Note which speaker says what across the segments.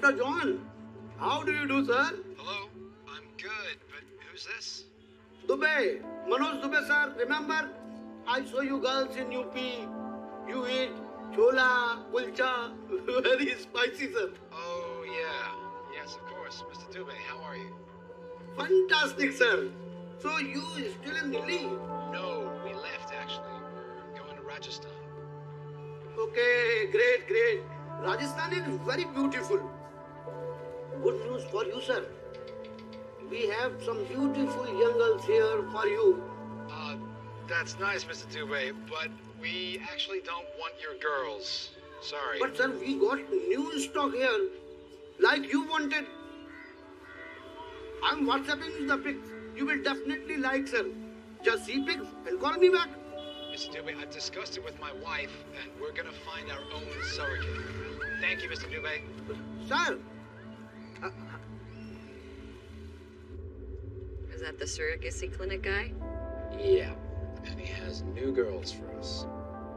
Speaker 1: Dr. John. How do you do, sir?
Speaker 2: Hello, I'm good, but who's this?
Speaker 1: Dubey, Manoj Dubey, sir. Remember, I saw you girls in UP. You eat chola, kulcha, very spicy, sir.
Speaker 2: Oh, yeah. Yes, of course. Mr. Dubey, how are you?
Speaker 1: Fantastic, sir. So you still in Delhi?
Speaker 2: No, we left, actually. We're going to Rajasthan.
Speaker 1: Okay, great, great. Rajasthan is very beautiful. Good news for you, sir. We have some beautiful young girls here for you.
Speaker 2: That's nice, Mr. Dubey, but we actually don't want your girls. Sorry.
Speaker 1: But sir, we got new stock here, like you wanted. I'm WhatsApping you the pics. You will definitely like, sir. Just see pics and call me back.
Speaker 2: Mr. Dubey, I've discussed it with my wife, and we're going to find our own surrogate. Thank you, Mr. Dubey.
Speaker 1: Sir.
Speaker 3: Is that the surrogacy clinic guy?
Speaker 2: Yeah, and he has new girls for us.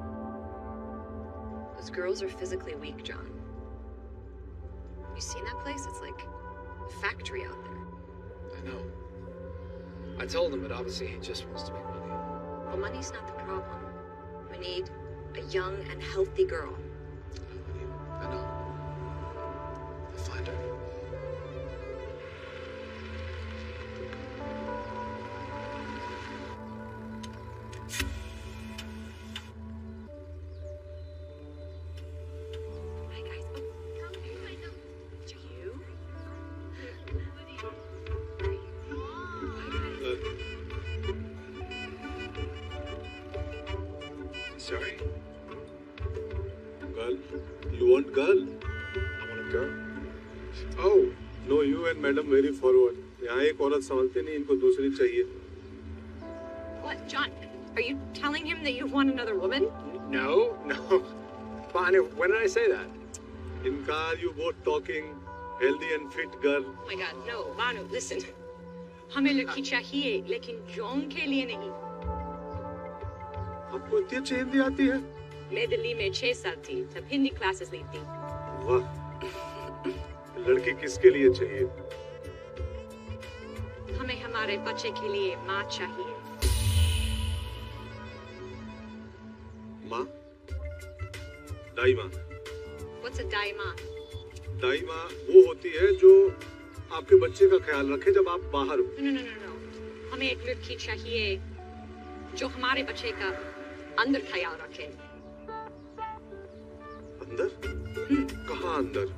Speaker 3: Those girls are physically weak, John. You seen that place? It's like a factory out there.
Speaker 2: I know. I told him, but obviously he just wants to make money.
Speaker 3: Well, money's not the problem. We need a young and healthy girl.
Speaker 2: I know. I'll find her.
Speaker 3: Hi, guys. Oh, you?
Speaker 2: Sorry?
Speaker 4: Girl? You want girl?
Speaker 2: I want a girl.
Speaker 4: Oh, no, you and madam very forward. यहाँ एक औरत संभलती नहीं, इनको दूसरी चाहिए.
Speaker 3: What, John? Are you telling him that you want another woman?
Speaker 2: No. Banu, when did I say that?
Speaker 4: In car, you both talking, healthy and fit girl.
Speaker 3: Oh my God, no, Banu, listen. हमें लड़की चाहिए, लेकिन John के लिए नहीं.
Speaker 4: आपको इतनी अच्छी हिंदी आती है?
Speaker 3: मैं दिल्ली में 6 साल थी, तब हिंदी क्लासेस ली थी.
Speaker 4: वाह. लड़की किसके लिए चाहिए?
Speaker 3: हमें हमारे बच्चे के लिए माँ चाहिए.
Speaker 4: माँ? दाई माँ.
Speaker 3: What's a दाई माँ?
Speaker 4: दाई माँ वो होती है जो आपके बच्चे का ख्याल रखे जब आप बाहर हो.
Speaker 3: No. हमें एक लड़की चाहिए जो हमारे बच्चे का अंदर ख्याल रखे.
Speaker 4: अंदर? कहाँ अंदर?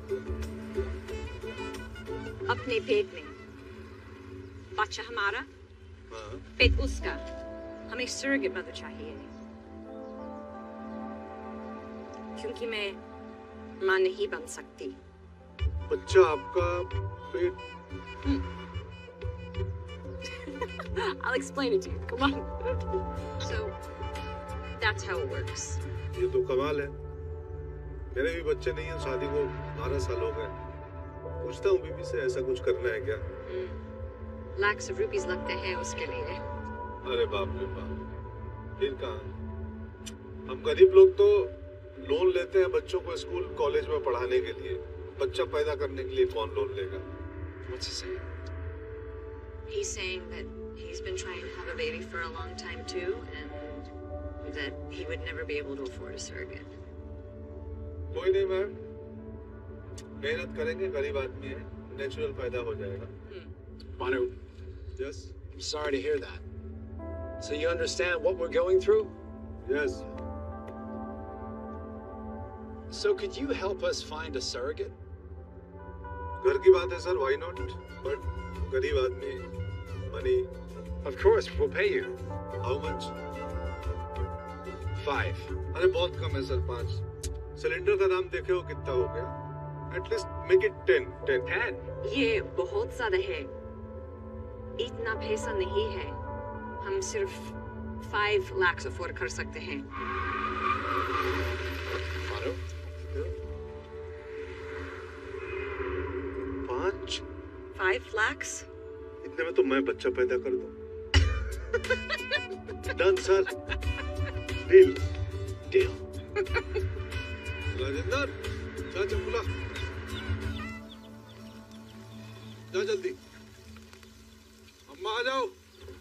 Speaker 3: अपने पेट में. बच्चा हमारा,
Speaker 4: हाँ.
Speaker 3: पेट उसका. हमें surrogate mother चाहिए. क्योंकि मैं माँ नहीं बन सकती.
Speaker 4: बच्चा आपका पेट.
Speaker 3: I'll explain it to you. Come on. So, that's how it works.
Speaker 4: ये तो कमाल है. मेरे भी बच्चे नहीं हैं, शादी को 12 साल हो गए. पूछता हूँ बीबी से ऐसा कुछ करना है क्या?
Speaker 3: Lakhs of rupees लगते हैं उसके लिए.
Speaker 4: अरे बाप रे बाप. फिर कहाँ? हम गरीब लोग तो लोन लेते हैं बच्चों को स्कूल कॉलेज में पढ़ाने के लिए. बच्चा पैदा करने के लिए कौन लोन लेगा?
Speaker 2: What's he saying?
Speaker 3: He's saying that he's been trying to have a baby for a long time too, and that he would never be able to afford a surrogate.
Speaker 4: कोई नहीं मैम. मेहनत करेंगे, गरीब आदमी है. Natural पैदा हो जाएगा.
Speaker 2: Manu,
Speaker 4: Yes.
Speaker 2: I'm sorry to hear that. So you understand what we're going through?
Speaker 4: Yes.
Speaker 2: So could you help us find a surrogate?
Speaker 4: घर की बात है सर. Why not? But गरीब आदमी. Money.
Speaker 2: Of course, we'll pay you.
Speaker 4: How much?
Speaker 2: 5.
Speaker 4: अरे बहुत कम है sir. 5. Cylinder का दाम देखे हो कितना हो गया? At least make it 10. 10.
Speaker 2: 10?
Speaker 3: ये बहुत ज़्यादा है. इतना पैसा नहीं है. हम सिर्फ 5 lakhs afford कर सकते हैं.
Speaker 2: Manu?
Speaker 4: 5
Speaker 3: lakhs?
Speaker 4: इतने में तो मैं बच्चा पैदा कर दूं. Done sir. Deal.
Speaker 2: Deal.
Speaker 4: Rajendra, चाचा बुला. जल्दी। अम्मा आ जाओ।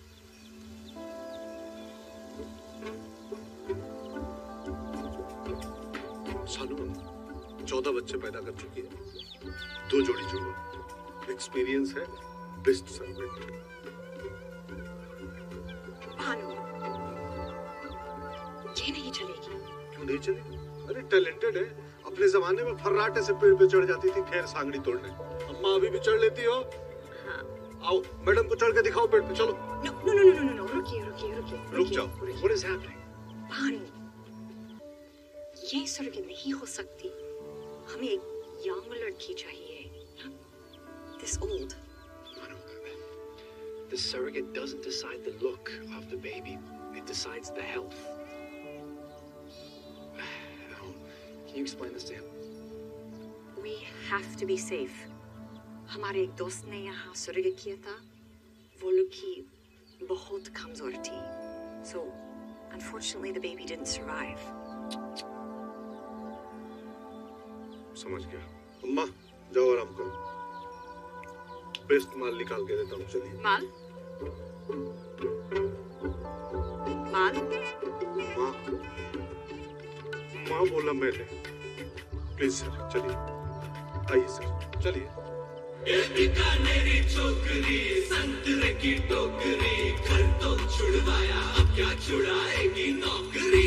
Speaker 4: सानू 14 बच्चे पैदा कर चुकी है, 2 जोड़ी जुड़वा, एक्सपीरियंस है, बेस्ट सर्वेंट।
Speaker 3: भानु, ये नहीं चलेगी।
Speaker 4: क्यों नहीं चलेगी? अरे टैलेंटेड है, अपने जमाने में फर्राटे से पेड़ पे चढ़ जाती थी खैर सांगड़ी तोड़ने। अम्मा अभी भी चढ़ लेती हो?
Speaker 3: हाँ।
Speaker 4: आओ मैडम को चढ़ के दिखाओ पेड़ पे, चलो।
Speaker 3: नो, रुकिए।
Speaker 4: रुक जाओ। What is happening?
Speaker 3: भानु, ये surrogate नहीं हो सकती। हमें एक young लड़की चाहिए। This old.
Speaker 2: The surrogate doesn't decide the look of the baby. It decides the health. Can you explain this to him?
Speaker 3: We have to be safe. हमारे एक दोस्त ने यहाँ surrogate किया था। वो लड़की बहुत कमजोर थी। So, unfortunately, the baby didn't survive.
Speaker 4: समझ गया। अम्मा जाओ आराम करो, बेस्ट माल निकाल के देता हूँ, चलिए।
Speaker 3: माल?
Speaker 4: माँ बोला मैंने। प्लीज सर चलिए, आइए सर चलिए।
Speaker 5: छोकरी संतरे की टोकरी, घर तो छुड़वाया, अब क्या छुड़ाएगी नौकरी।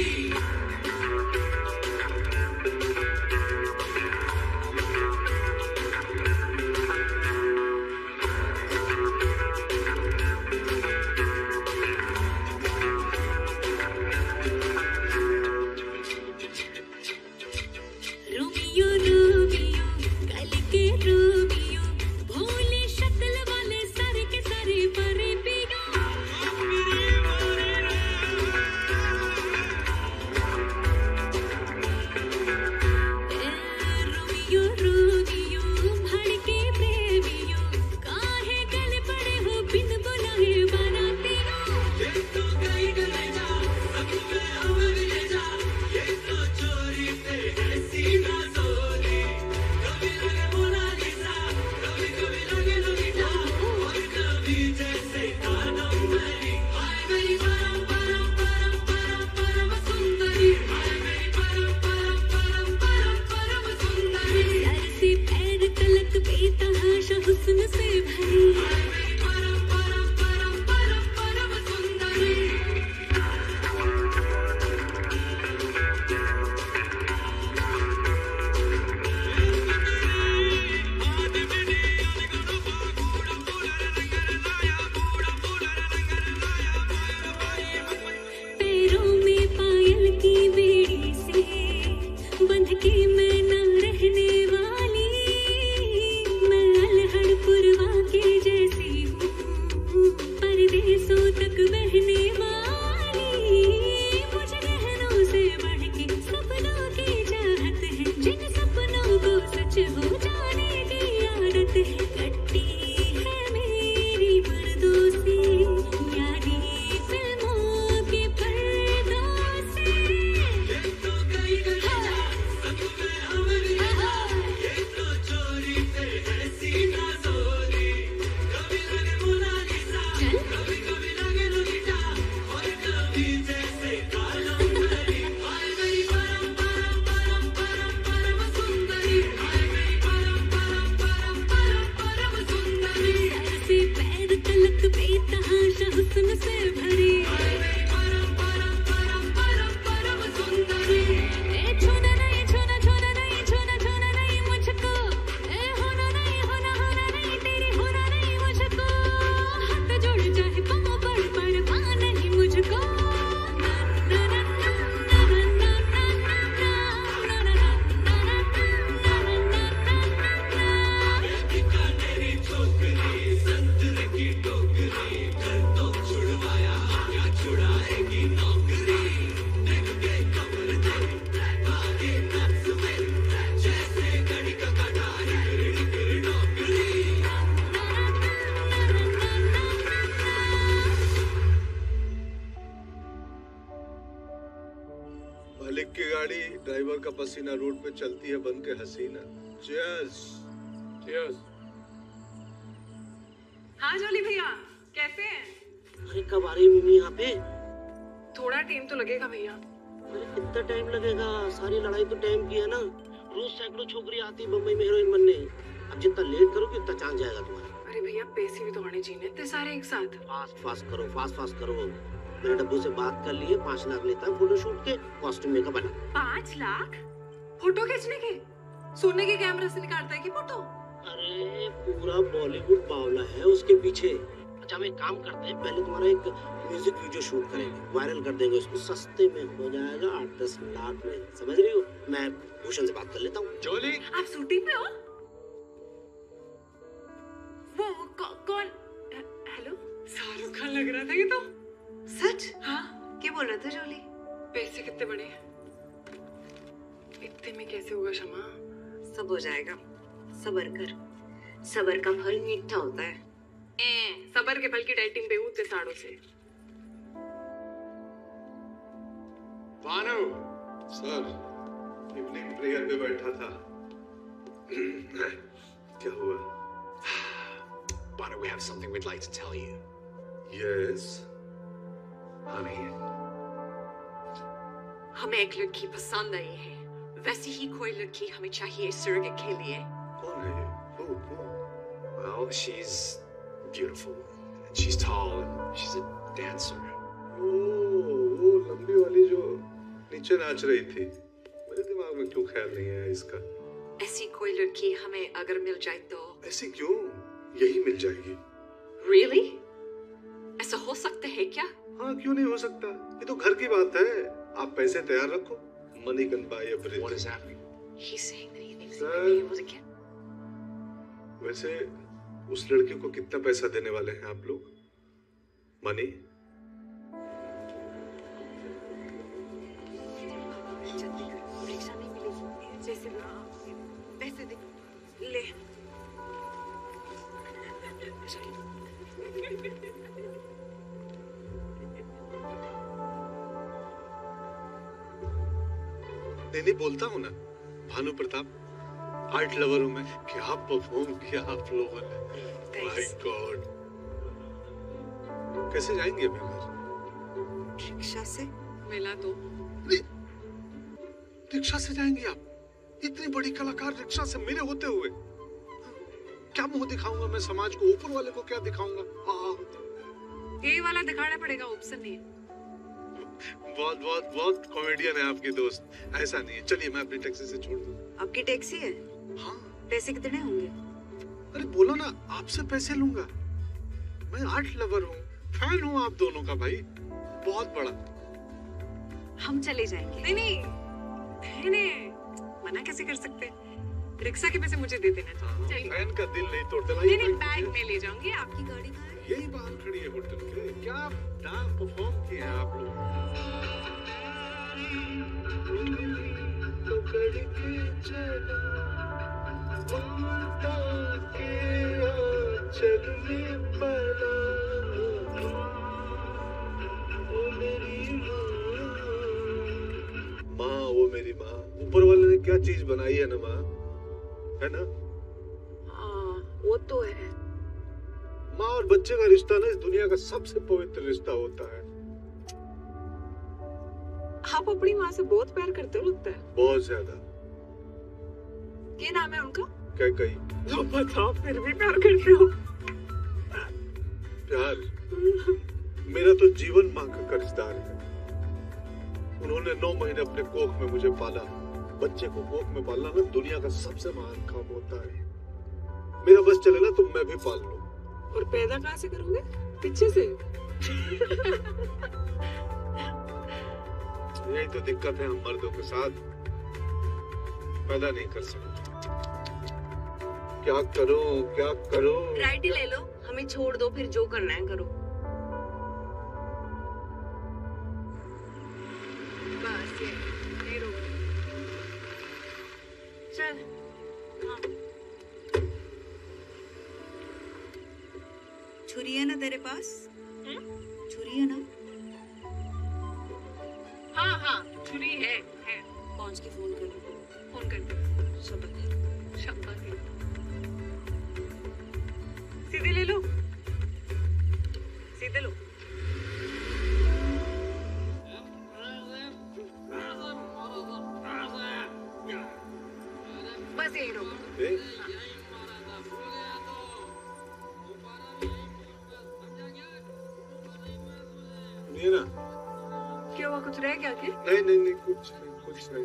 Speaker 4: पसीना रोड पे चलती है बन के हसीना। Cheers.
Speaker 5: Cheers.
Speaker 6: हाँ जोली भैया, कैसे हैं?
Speaker 1: अरे कब आ रही है मिमी यहाँ पे?
Speaker 6: थोड़ा टाइम तो लगेगा भैया।
Speaker 1: अरे कितना टाइम लगेगा? सारी लड़ाई तो टाइम की है ना। रोज सैकड़ों छोकरी आती बम्बई में हीरोइन बनने। अब जितना लेट करोगे उतना चांस जाएगा तुम्हारा।
Speaker 6: अरे भैया पैसे भी तो आने चाहिए इतने सारे एक साथ।
Speaker 1: फास्ट करो। मेरे डब्बू से बात कर लिए, 5 लाख लेता है फोटोशूट के, कॉस्ट्यूम मेकअप अलग।
Speaker 6: 5 लाख? फोटो खींचने के? सोने के कैमरा से निकालता है कि फोटो?
Speaker 1: अरे पूरा बॉलीवुड बावला है उसके पीछे। अच्छा हम एक काम करते हैं, पहले तुम्हारा एक म्यूजिक वीडियो शूट करेंगे, वायरल कर देंगे उसको, सस्ते में हो जाएगा 8-10 लाख में, समझ रही हो? मैं भूषण से बात कर लेता हूँ।
Speaker 2: जोली,
Speaker 6: आप शूटिंग पे हो? वो कौन? हेलो, शाहरुख खान लग रहा था ये तो।
Speaker 3: सच?
Speaker 6: हाँ।
Speaker 3: क्या बोल रहा था जोली?
Speaker 6: पैसे कितने बड़े हैं? इतने में कैसे होगा शमा?
Speaker 3: सब हो जाएगा, सबर कर। सबर का फल मीठा होता है।
Speaker 6: सबर के फल की डाइटिंग पे उठते साड़ों से।
Speaker 2: भानु,
Speaker 4: सर, इवनिंग प्रेयर पे बैठा था। क्या हुआ?
Speaker 2: Banu, we have something we'd like to tell you.
Speaker 4: Yes.
Speaker 2: Honey.
Speaker 3: हमें एक लड़की पसंद आई है, वैसी ही कोई लड़की हमें चाहिए surrogate के लिए।
Speaker 4: कौन है ये? Who?
Speaker 2: Well, she's beautiful. And she's tall and she's a dancer.
Speaker 4: वो लंबी वाली जो नीचे नाच रही थी। मेरे दिमाग में क्यों ख्याल नहीं आया इसका?
Speaker 3: ऐसी कोई लड़की हमें अगर मिल जाए तो?
Speaker 4: ऐसी क्यों? यही मिल जाएगी।
Speaker 3: Really? ऐसा हो सकता है क्या?
Speaker 4: हाँ, क्यों नहीं हो सकता? ये तो घर की बात है। आप पैसे तैयार रखो। Money can buy everything.
Speaker 2: What is happening?
Speaker 3: He's saying that he thinks
Speaker 4: Sir.
Speaker 3: he might be able to get.
Speaker 4: वैसे उस लड़के को कितना पैसा देने वाले हैं आप लोग? मनी?
Speaker 3: रिक्शा नहीं मिलेगी, जैसे पैसे दे ले।
Speaker 4: नहीं बोलता हूँ ना, भानु प्रताप, आर्ट लवर हूँ मैं। क्या परफॉर्म किया आप लोगों ने, माय गॉड। कैसे जाएंगे अभी घर?
Speaker 3: रिक्शा से।
Speaker 6: मिला तो
Speaker 4: रिक्शा से जाएंगे आप? इतनी बड़ी कलाकार रिक्शा से मिले होते हुए? क्या मुंह दिखाऊंगा मैं समाज को? ऊपर वाले को क्या दिखाऊंगा?
Speaker 6: ये वाला दिखाना पड़ेगा, ऑप्शन नहीं है।
Speaker 4: बहुत कॉमेडियन है आपकी दोस्त। ऐसा नहीं है, चलिए मैं अपनी टैक्सी से छोड़ दूं।
Speaker 3: आपकी टैक्सी है?
Speaker 4: हाँ।
Speaker 3: पैसे कितने होंगे?
Speaker 4: अरे बोलो ना, आपसे पैसे लूंगा। मैं आर्ट लवर हूँ, फैन हूँ आप दोनों का भाई, बहुत बड़ा।
Speaker 3: हम चले जाएंगे।
Speaker 6: नहीं, मना कैसे कर सकते? रिक्शा के पैसे मुझे दे देना चाहिए।
Speaker 4: फैन का दिल नहीं तोड़ते।
Speaker 6: नहीं, बैग में ले जाऊंगी। आपकी गाड़ी कहाँ है?
Speaker 4: यही बाहर खड़ी है होटल के। क्या डांस परफॉर्म किए हैं आप लोग? माँ, वो मेरी माँ, ऊपर वाले ने क्या चीज बनाई है ना माँ, है ना?
Speaker 6: हाँ, वो तो है।
Speaker 4: माँ और बच्चे का रिश्ता ना इस दुनिया का सबसे पवित्र रिश्ता होता है।
Speaker 6: आप अपनी माँ से बहुत प्यार करते हो लगता है।
Speaker 4: बहुत ज्यादा।
Speaker 6: क्या नाम है उनका?
Speaker 4: कैकई।
Speaker 6: तो बताओ, फिर भी प्यार करते हो?
Speaker 4: प्यार? मेरा तो जीवन माँ का कर्जदार है। उन्होंने 9 महीने अपने कोख में मुझे पाला। बच्चे को कोख में पालना ना दुनिया का सबसे महान काम होता है। मेरा बस चले ना तो मैं भी पाल लूं।
Speaker 6: और पैदा कहाँ से करोगे? पीछे से?
Speaker 4: यही तो दिक्कत है हम मर्दों के साथ, पैदा नहीं कर सकते। क्या करूं?
Speaker 3: राइट ही ले लो, हमें छोड़ दो, फिर जो करना है करो।
Speaker 6: बस ये रोक।
Speaker 3: चल। हाँ। छुरी है ना तेरे पास? छुरी है ना?
Speaker 6: हाँ, छुरी है।
Speaker 3: पहुंच के फोन कर दो।
Speaker 6: फोन कर दो।
Speaker 3: शाबाश।
Speaker 6: सीधे ले लो। दे लो। बस यही रोको।
Speaker 4: मीरा,
Speaker 6: क्या हुआ, कुछ रह गया क्या?
Speaker 4: नहीं कुछ नहीं।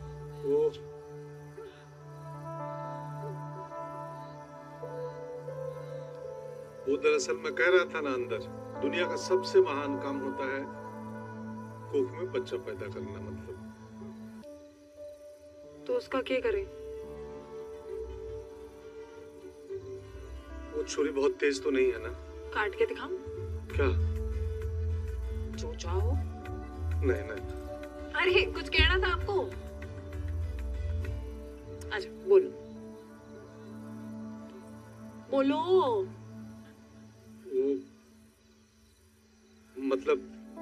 Speaker 4: वो दरअसल मैं कह रहा था ना, अंदर दुनिया का सबसे महान काम होता है कोख में बच्चा पैदा करना। मतलब
Speaker 6: तो उसका क्या करें?
Speaker 4: वो छुरी बहुत तेज तो नहीं है ना?
Speaker 6: काट के दिखाऊं?
Speaker 4: क्या?
Speaker 6: जो चाहो।
Speaker 4: नहीं।
Speaker 6: अरे कुछ कहना था आपको। अच्छा बोलो।
Speaker 4: वो मतलब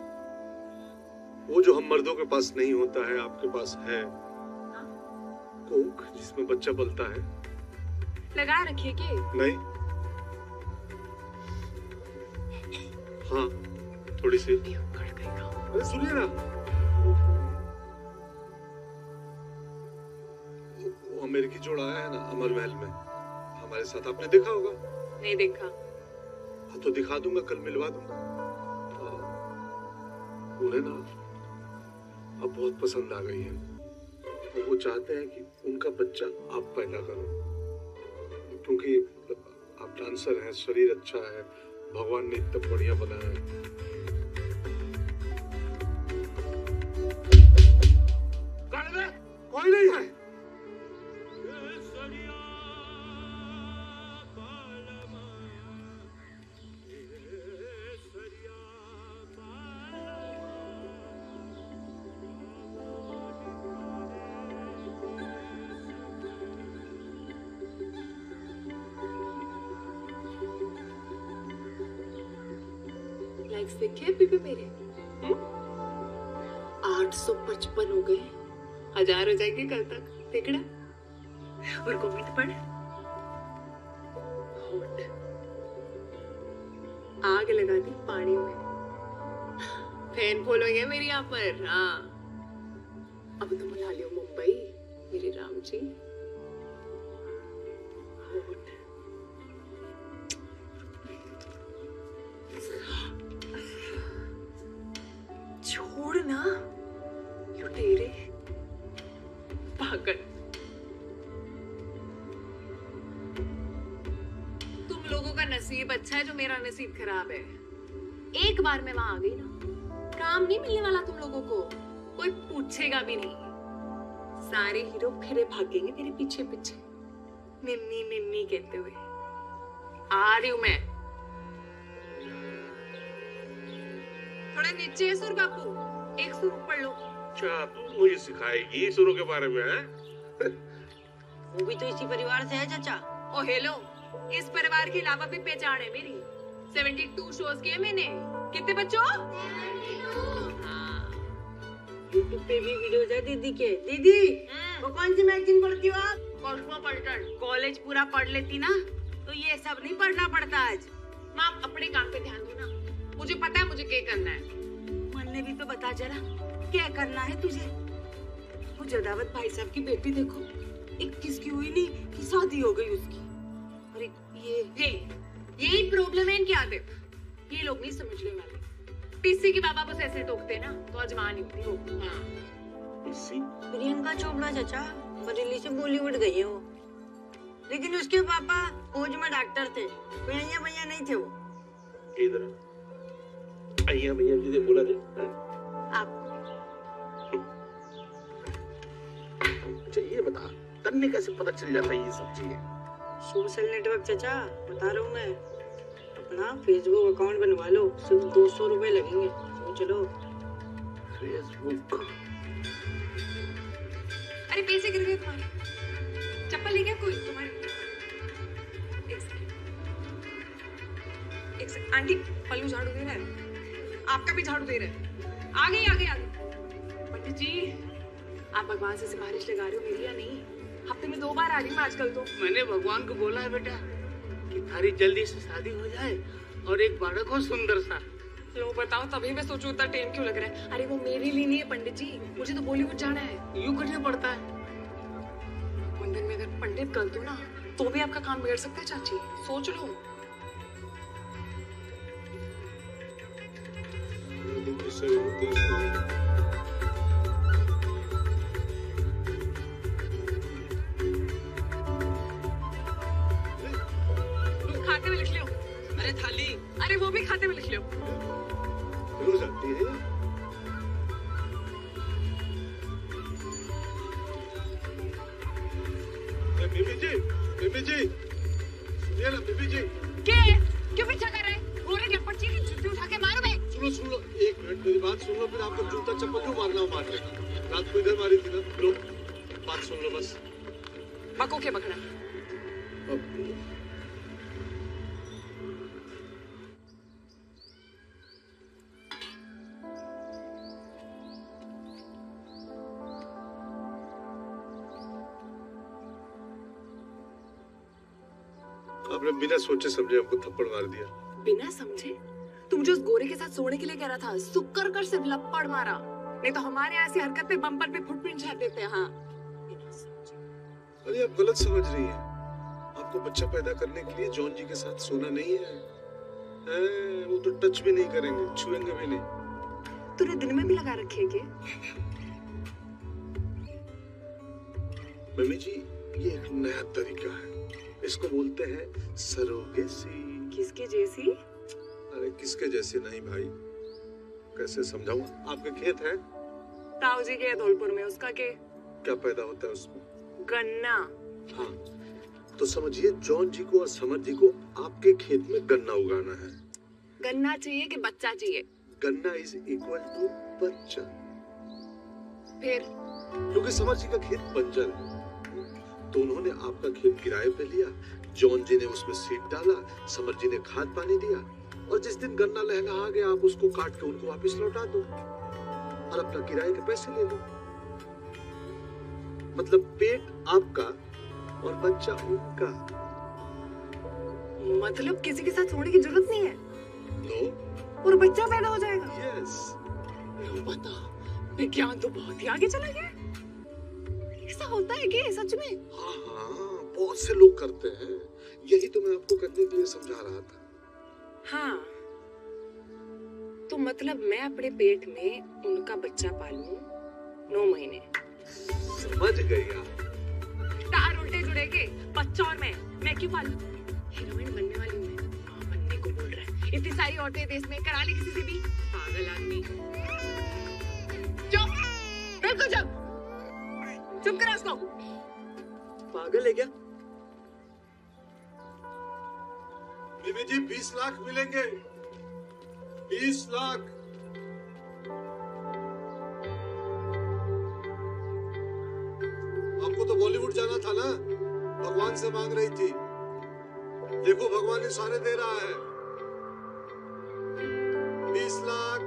Speaker 4: वो जो हम मर्दों के पास नहीं होता है, आपके पास है। कोख जिसमें बच्चा पलता है।
Speaker 6: लगा रखिए क्या?
Speaker 4: नहीं। हाँ थोड़ी सी। अरे सुनिए ना, वो अमेरिकी जोड़ा आया है ना अमर महल में, हमारे साथ, आपने देखा होगा?
Speaker 6: नहीं देखा।
Speaker 4: हाँ तो दिखा दूंगा, कल मिलवा दूंगा। उन्हें ना अब बहुत पसंद आ गई है और वो चाहते हैं कि उनका बच्चा आप पैदा करो, क्योंकि आप डांसर हैं, शरीर अच्छा है, भगवान ने इतना बढ़िया बनाया है। कोई नहीं है।
Speaker 6: लाइक्स देखे पीपे मेरे? 855 हो गए, 1000 हो जाएंगे कल तक। देखना और कमेंट पढ़। हॉट आग लगा दी पानी में। फैन फॉलोइंग है मेरी यहाँ पर। हाँ अब तो बुला लियो मुंबई मेरे राम जी। हॉट छोड़ ना लुटेरे पागल। तुम लोगों का नसीब अच्छा है जो मेरा नसीब खराब है। एक बार मैं वहां आ गई ना, काम नहीं मिलने वाला तुम लोगों को, कोई पूछेगा भी नहीं। सारे हीरो फिरे भागेंगे मेरे पीछे पीछे निन्नी निन्नी कहते हुए। आ रही हूं मैं। थोड़ा नीचे है सुर बापू, एक सुर पढ़ लो।
Speaker 4: क्या तू मुझे सिखाएगी सुरों के बारे में? है
Speaker 7: वो भी तो इसी परिवार से है चाचा।
Speaker 6: ओ हेलो, इस परिवार के अलावा भी पहचान है मेरी। 72 शोज किए मैंने। कितने बच्चों? 72। हाँ।
Speaker 7: यूट्यूब पे भी वीडियोज है दीदी के। दीदी वो कौन सी मैगजीन पढ़ती हो आप?
Speaker 6: कॉस्मोपॉलिटन। कॉलेज पूरा पढ़ लेती ना तो ये सब नहीं पढ़ना पड़ता। आज माँ अपने काम पे ध्यान दो ना। मुझे पता है मुझे क्या करना है। मन ने भी तो बता जरा क्या करना है तुझे। वो जदावत भाई साहब की बेटी देखो, 21 की हुई नहीं कि शादी हो गई उसकी। अरे यही प्रॉब्लम है इनकी आदत। ये लोग नहीं समझने वाले। टीसी के बाबा बस ऐसे टोकते ना तो अजमान ही होती हो। हाँ।
Speaker 7: प्रियंका चोपड़ा चाचा बरेली से बॉलीवुड गई है वो, लेकिन उसके पापा फौज में डॉक्टर थे। भैया भैया नहीं थे वो।
Speaker 4: इधर भैया भैया जी बोला दे
Speaker 7: आप।
Speaker 4: अच्छा ये बता, तन्ने कैसे पता चल जाता है ये सब चीजें?
Speaker 7: सोशल नेटवर्क चाचा बता रहा हूँ मैं। अपना फेसबुक अकाउंट बनवा लो, सिर्फ 200 रुपए लगेंगे। सोच लो।
Speaker 4: फेसबुक?
Speaker 6: अरे पैसे गिर गए तुम्हारे। चप्पल ले गया कोई तुम्हारी? एक सेकंड। आंटी पल्लू झाड़ू दे रहा है, आपका भी झाड़ू दे रहा है। आगे आगे आगे। पंडित जी आप भगवान से सिफारिश लगा रहे हो मेरी या नहीं? हफ्ते में 2 बार आ रही हूँ आजकल तो।
Speaker 1: मैंने भगवान को बोला है बेटा कि थारी जल्दी से शादी हो जाए और एक बालक हो सुंदर सा।
Speaker 3: लो बताओ, तभी मैं सोचूं इतना टाइम क्यों लग रहा है। अरे वो मेरे लिए नहीं है पंडित जी, मुझे तो बॉलीवुड जाना है।
Speaker 1: यूं करना पड़ता है।
Speaker 3: मंदिर में अगर पंडित कर दूं ना तो भी आपका काम बिगड़ सकता है चाची, सोच लो। खाते में लिख लो।
Speaker 8: अरे थाली,
Speaker 3: अरे वो भी खाते में लिख लो।
Speaker 4: क्यों जाती है? बीबी जी, सुनिए ना बीबी जी।
Speaker 3: क्यों पीछा कर रहे? गोरे के पच्ची की जूती उठा के मारो बे।
Speaker 4: सुन लो, एक मिनट मेरी बात सुन लो, फिर आपको जूता चप्पल क्यों मारना हो मार लेना। रात को इधर मारी थी ना। लो बात सुन लो बस।
Speaker 3: बको के बकरा।
Speaker 4: आपने बिना सोचे समझे हमको थप्पड़ मार दिया।
Speaker 3: बिना समझे? तुम जो उस गोरे के साथ सोने के लिए कह रहा था, सुक्कर कर सिर्फ लपड़ मारा, नहीं तो हमारे ऐसी हरकत पे बम्पर पे फुटप्रिंट छाप देते हैं। हाँ बिना समझे।
Speaker 4: अरे आप गलत समझ रही हैं। आपको बच्चा पैदा करने के लिए जॉन जी के साथ सोना नहीं है। वो तो टच भी नहीं करेंगे, छुएंगे भी नहीं।
Speaker 3: तूने दिन में भी लगा रखी है क्या?
Speaker 4: मम्मी जी, ये एक नया तरीका है, इसको बोलते हैं सरोगेसी।
Speaker 3: किसके जैसी?
Speaker 4: अरे किसके जैसे नहीं भाई, कैसे समझाऊं? आपके खेत है?
Speaker 3: ताऊ जी के धौलपुर में, उसका
Speaker 4: क्या पैदा होता है उसमें?
Speaker 3: गन्ना।
Speaker 4: हाँ, तो समझिए जॉन जी को और समर जी को आपके खेत में गन्ना उगाना है।
Speaker 3: गन्ना चाहिए कि बच्चा चाहिए?
Speaker 4: गन्ना इज इक्वल टू बच्चा।
Speaker 3: फिर?
Speaker 4: क्योंकि समर जी का खेत बंजर है, तो उन्होंने आपका खेत किराए पे लिया। जॉन जी ने उसमें सीड डाला, समर जी ने खाद पानी दिया, और जिस दिन गन्ना लहला आ गया आप उसको काट के उनको वापस लौटा दो और अपना किराए के पैसे ले लो। मतलब पेट आपका और बच्चा उनका।
Speaker 3: मतलब किसी के साथ सोने की जरूरत नहीं है?
Speaker 4: नो।
Speaker 3: और बच्चा पैदा हो जाएगा?
Speaker 4: यस।
Speaker 3: बता, विज्ञान तो बहुत ही आगे चला गया। ऐसा होता है क्या सच में?
Speaker 4: हाँ हाँ, बहुत से लोग करते हैं, यही तो मैं आपको करने के लिए समझा रहा था।
Speaker 3: हाँ, तो मतलब मैं अपने पेट में उनका बच्चा पालूं 9 महीने।
Speaker 4: समझ गई आप?
Speaker 3: तार उल्टे जुड़ेंगे, बच्चा और मैं क्यों पालूं? हीरोइन बनने वाली हूँ मैं। हाँ, बनने को बोल रहा है। इतनी सारी औरतें देश में, करा ली किसी से भी? पागल आदमी। चुप, बिल्कुल चुप। चुप करा उसको।
Speaker 8: पागल है क्या?
Speaker 4: बीबी जी 20 लाख मिलेंगे। 20 लाख। आपको तो बॉलीवुड जाना था ना, भगवान से मांग रही थी। देखो भगवान इशारे दे रहा है। 20 लाख।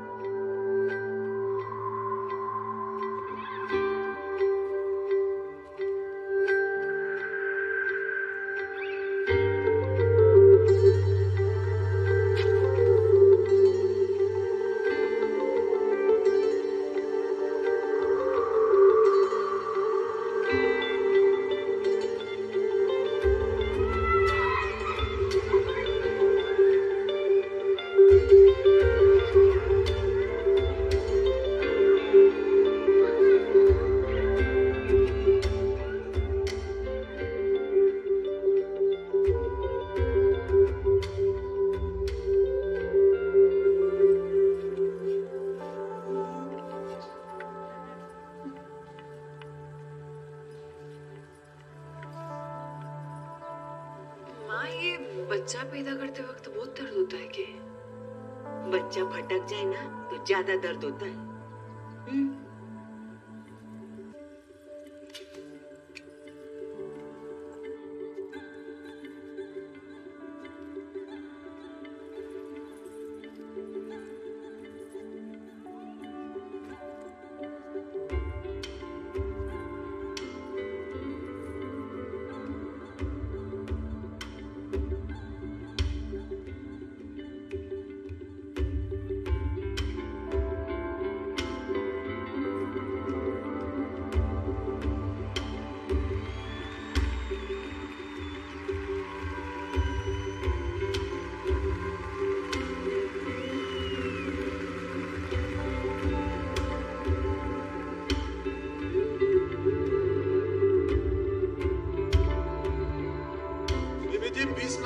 Speaker 3: बच्चा पैदा करते वक्त बहुत दर्द होता है क्या?
Speaker 7: बच्चा फटक जाए ना तो ज्यादा दर्द होता है।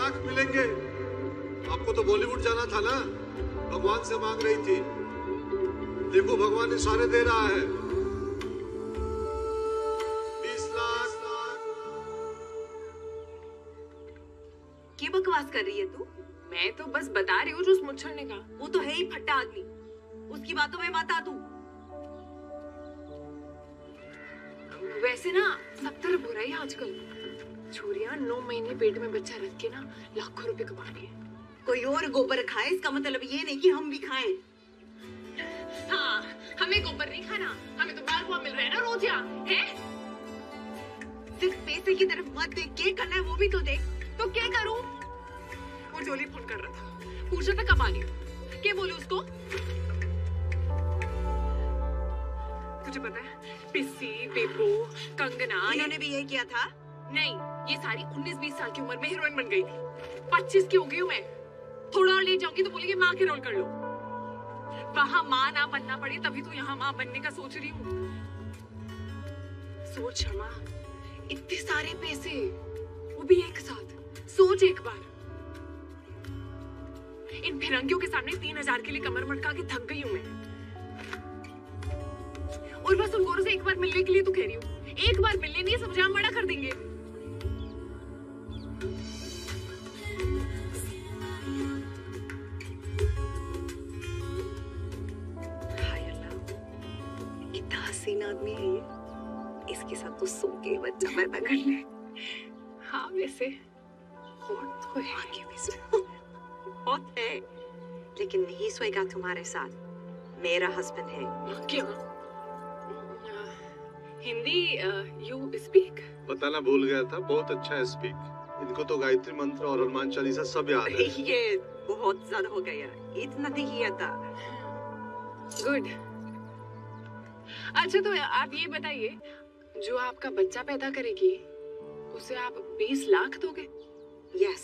Speaker 4: लाख मिलेंगे। आपको तो बॉलीवुड जाना था ना, भगवान से मांग रही थी। देखो भगवान इशारे दे रहा है। 20 लाख।
Speaker 3: क्या बकवास कर रही है तू?
Speaker 6: मैं तो बस बता रही हूँ जो उस मुच्छर ने कहा।
Speaker 3: वो तो है ही फट्टा आदमी, उसकी बातों में मत आ तू।
Speaker 6: वैसे ना सब तरफ हो रहा है आजकल। छोरियां 9 महीने पेट में बच्चा रख के ना लाखों रुपए कमा रही है।
Speaker 3: कोई और गोबर खाए इसका मतलब ये नहीं कि हम भी खाएं।
Speaker 6: हाँ, हमें गोबर नहीं खाना, हमें तो बाल मिल रहा है ना रोज यहाँ, है?
Speaker 3: सिर्फ पैसे की तरफ मत देख, क्या करना है वो भी तो देख।
Speaker 6: तो क्या करूं? वो जोली फोन कर रहा था, पूछ रहा था कब आ रही हो। क्या बोलूं उसको? तुझे पता है पिस्सी, बेबो, कंगना,
Speaker 3: इन्होंने भी यही किया था।
Speaker 6: नहीं, ये सारी 19-20 साल की उम्र में हीरोइन बन गई थी। 25 की हो गई हूँ मैं। थोड़ा और ले जाऊंगी तो बोलेंगे माँ के रोल कर लो। वहाँ माँ ना बनना पड़े तभी तो यहाँ माँ बनने का सोच रही हूँ। सोच शर्मा, इतने सारे पैसे, वो भी एक साथ। सोच एक बार। इन फिरंगियों के सामने 3000 के लिए कमर मटका के थक गई हूँ मैं। और बस उन गोरों से एक बार मिलने के लिए तो कह रही हूँ। एक बार मिलने नहीं समझा, हम बड़ा कर देंगे।
Speaker 3: कितना हसीन आदमी है ये। इसके साथ तो सो के बच्चा पैदा कर ले।
Speaker 6: हाँ वैसे
Speaker 3: और तो है आगे भी बहुत है, लेकिन नहीं सोएगा तुम्हारे साथ। मेरा हस्बैंड है।
Speaker 6: क्यों? Hindi you speak?
Speaker 4: बताना भूल गया था, बहुत अच्छा है स्पीक। इनको तो गायत्री मंत्र और हनुमान चालीसा सब याद है।
Speaker 3: ये बहुत ज्यादा हो गया, इतना नहीं आता।
Speaker 6: गुड। अच्छा तो आप ये बताइए, जो आपका बच्चा पैदा करेगी उसे आप 20 लाख दोगे?
Speaker 3: यस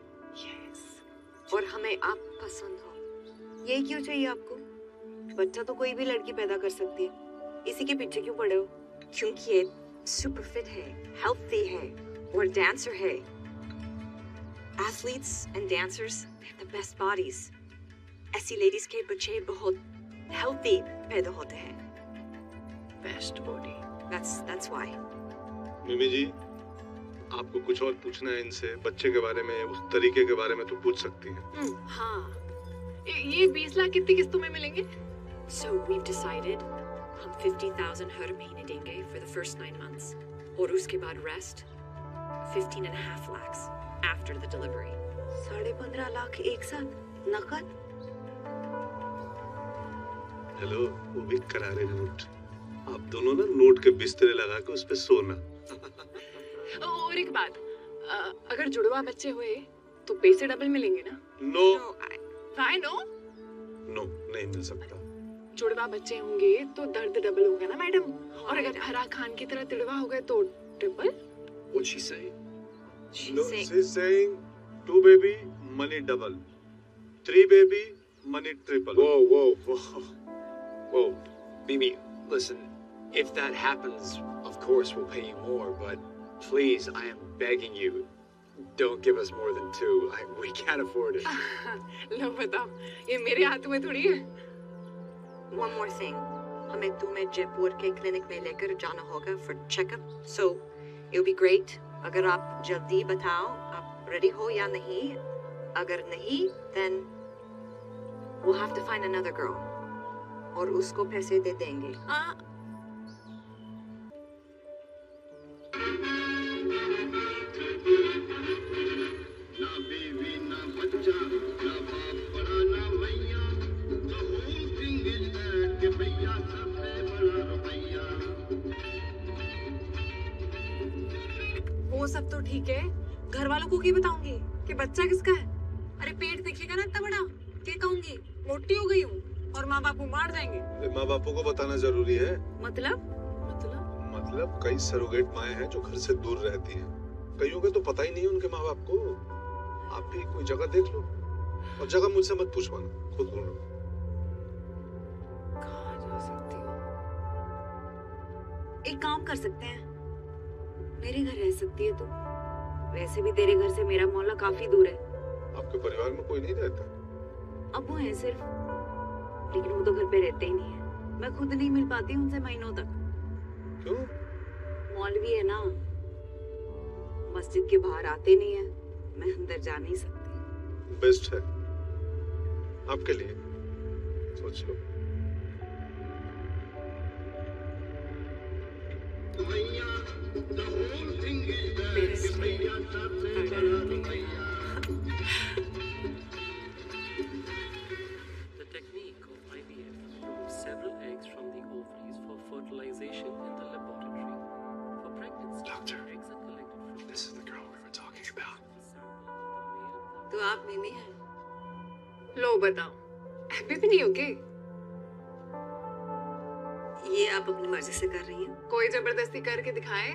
Speaker 3: और हमें आप पसंद हो। ये क्यों चाहिए आपको? बच्चा तो कोई भी लड़की पैदा कर सकती है, इसी के पीछे क्यों पड़े हो? क्योंकि ये सुपर फिट है, हेल्थी है और डांसर है। Athletes and dancers the best bodies. ऐसी लेडीज के बच्चे बहुत हेल्थी पैदा होते हैं।
Speaker 6: Best body.
Speaker 3: That's why.
Speaker 4: मिमी जी, आपको कुछ और पूछना है इनसे बच्चे के बारे में, उस तरीके के बारे में तो पूछ सकती हैं।
Speaker 6: हाँ। ये 20 लाख कितनी किस्तों में मिलेंगे?
Speaker 3: So we've decided हम 50,000 हर महीने देंगे for the first 9 months और उसके बाद rest 15.5 lakhs after the delivery. 15.5 lakh एक साथ नकद?
Speaker 4: हेलो, वो भी करारे नोट। आप दोनों ना नोट के बिस्तरे लगा के उस पे सोना।
Speaker 6: और एक बात, अगर जुड़वा बच्चे हुए तो पैसे डबल मिलेंगे ना?
Speaker 4: नो।
Speaker 6: Why no?
Speaker 4: नो, नहीं मिल सकता।
Speaker 6: जुड़वा बच्चे होंगे तो दर्द डबल होगा ना मैडम? और अगर फराह खान की तरह तिड़वा हो गए तो triple?
Speaker 2: What's she saying?
Speaker 4: She's saying 2 baby, money double. 3 baby, money triple.
Speaker 2: Whoa. Mimi, listen, if that happens, of course we'll pay you more, but please, I am begging you, don't give us more than 2. We can't afford it.
Speaker 6: लो बताओ, ये मेरे हाथ में थोड़ी है।
Speaker 3: One more thing, हमें तुम्हें जयपुर के क्लिनिक में लेकर जाना होगा for checkup. So it'll be great अगर आप जल्दी बताओ आप ready हो या नहीं. अगर नहीं, then we'll have to find another girl. और उसको पैसे दे देंगे।
Speaker 6: वो सब तो ठीक है, घर वालों को क्या बताऊंगी कि बच्चा किसका है? अरे पेट देखिएगा ना इतना बड़ा, क्या कहूंगी? मोटी हो गई हूँ और माँ बाप मार जाएंगे।
Speaker 4: माँ बापों को बताना जरूरी है।
Speaker 6: मतलब
Speaker 4: कई सरोगेट माएँ हैं जो घर से दूर रहती हैं। कईयों के तो पता ही नहीं उनके माँ बाप को। आप भी कोई जगह देख लो, और जगह मुझसे मत पूछवाना, खुद ढूंढो।
Speaker 6: कहाँ जा सकती हूँ?
Speaker 3: एक काम कर सकते हैं, मेरे घर रह सकती है तू। वैसे भी तेरे घर से मेरा मोहल्ला काफी दूर है।
Speaker 4: आपके परिवार में कोई नहीं रहता?
Speaker 3: अब वो है सिर्फ, लेकिन वो तो घर पे रहते ही नहीं है। मैं खुद नहीं मिल पाती उनसे महीनों तक।
Speaker 4: क्यों?
Speaker 3: मौलवी है ना, मस्जिद के बाहर आते नहीं है, मैं अंदर जा नहीं सकती।
Speaker 4: बेस्ट है आपके लिए, सोच लो।
Speaker 9: The technique of IVF removes several eggs from the ovaries for fertilization in the laboratory. For pregnancy,
Speaker 2: Doctor,
Speaker 9: eggs are collected from
Speaker 2: this is the girl we were talking about.
Speaker 3: तो आप मिमी हैं?
Speaker 10: लो बताओ, happy भी नहीं हो के?
Speaker 3: ये आप अपनी मर्जी से कर रही हैं?
Speaker 10: कोई जबरदस्ती करके दिखाए?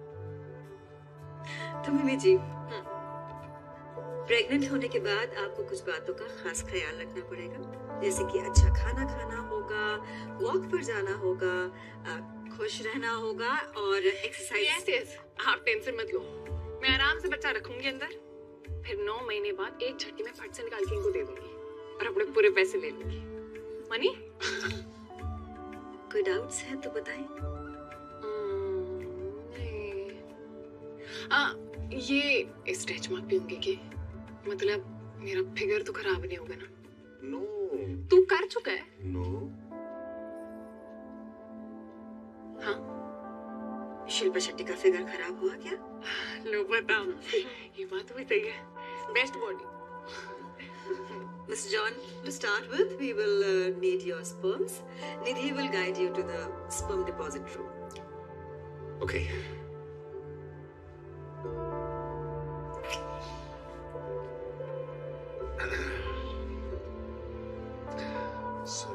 Speaker 3: तो मिमी जी, प्रेग्नेंट होने के बाद आपको कुछ बातों का खास ख्याल रखना पड़ेगा, जैसे कि अच्छा खाना खाना होगा, वॉक पर जाना होगा, खुश रहना होगा और एक्सरसाइज।
Speaker 10: यस, आप टेंशन मत लो, मैं आराम से बच्चा रखूंगी अंदर, फिर 9 महीने बाद एक झटके में फट से निकाल के इनको दे दूंगी और अपने पूरे पैसे ले लूंगी। मनी?
Speaker 3: कोई डाउट्स है तो बताएं।
Speaker 10: ये स्ट्रेच मार्क भी होंगे कि मतलब मेरा फिगर तो खराब नहीं होगा ना?
Speaker 4: नो।
Speaker 10: तू कर चुका है?
Speaker 4: नो।
Speaker 10: हाँ।
Speaker 3: शिल्पा शेट्टी का फिगर खराब हुआ क्या?
Speaker 10: लो बताओ, ये बात भी सही है। Best body.
Speaker 3: Mr. John, to start with, we will need your sperms. Nidhi will guide you to the sperm deposit room.
Speaker 2: Okay.
Speaker 4: So,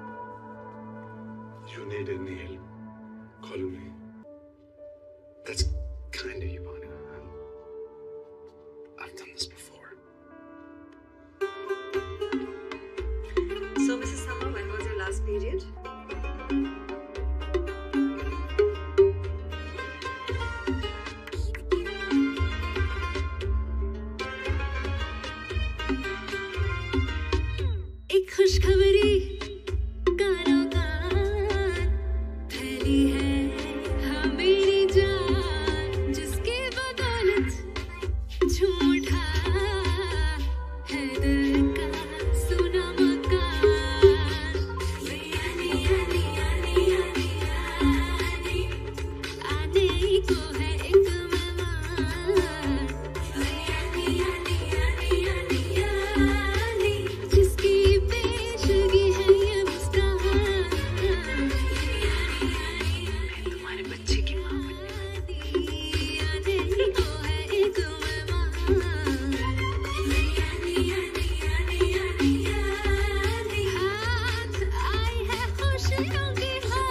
Speaker 4: you need any help? Call me.
Speaker 2: That's kind of you, Bonnie. I've done this before.
Speaker 3: So, Mrs. Summer, when was your last period? एक खुशखबरी कानों कान फैली है, हाँ मेरी जान, जिसकी बदौलत झूम उठा है दिल का सुना मकान। आने को है एक मेहमान, जिसकी पेशगी है ये मुस्कान।
Speaker 10: तुम्हारे बच्चे की माँ
Speaker 3: आने को है एक मेहमान, हाथ आई है खुशियों की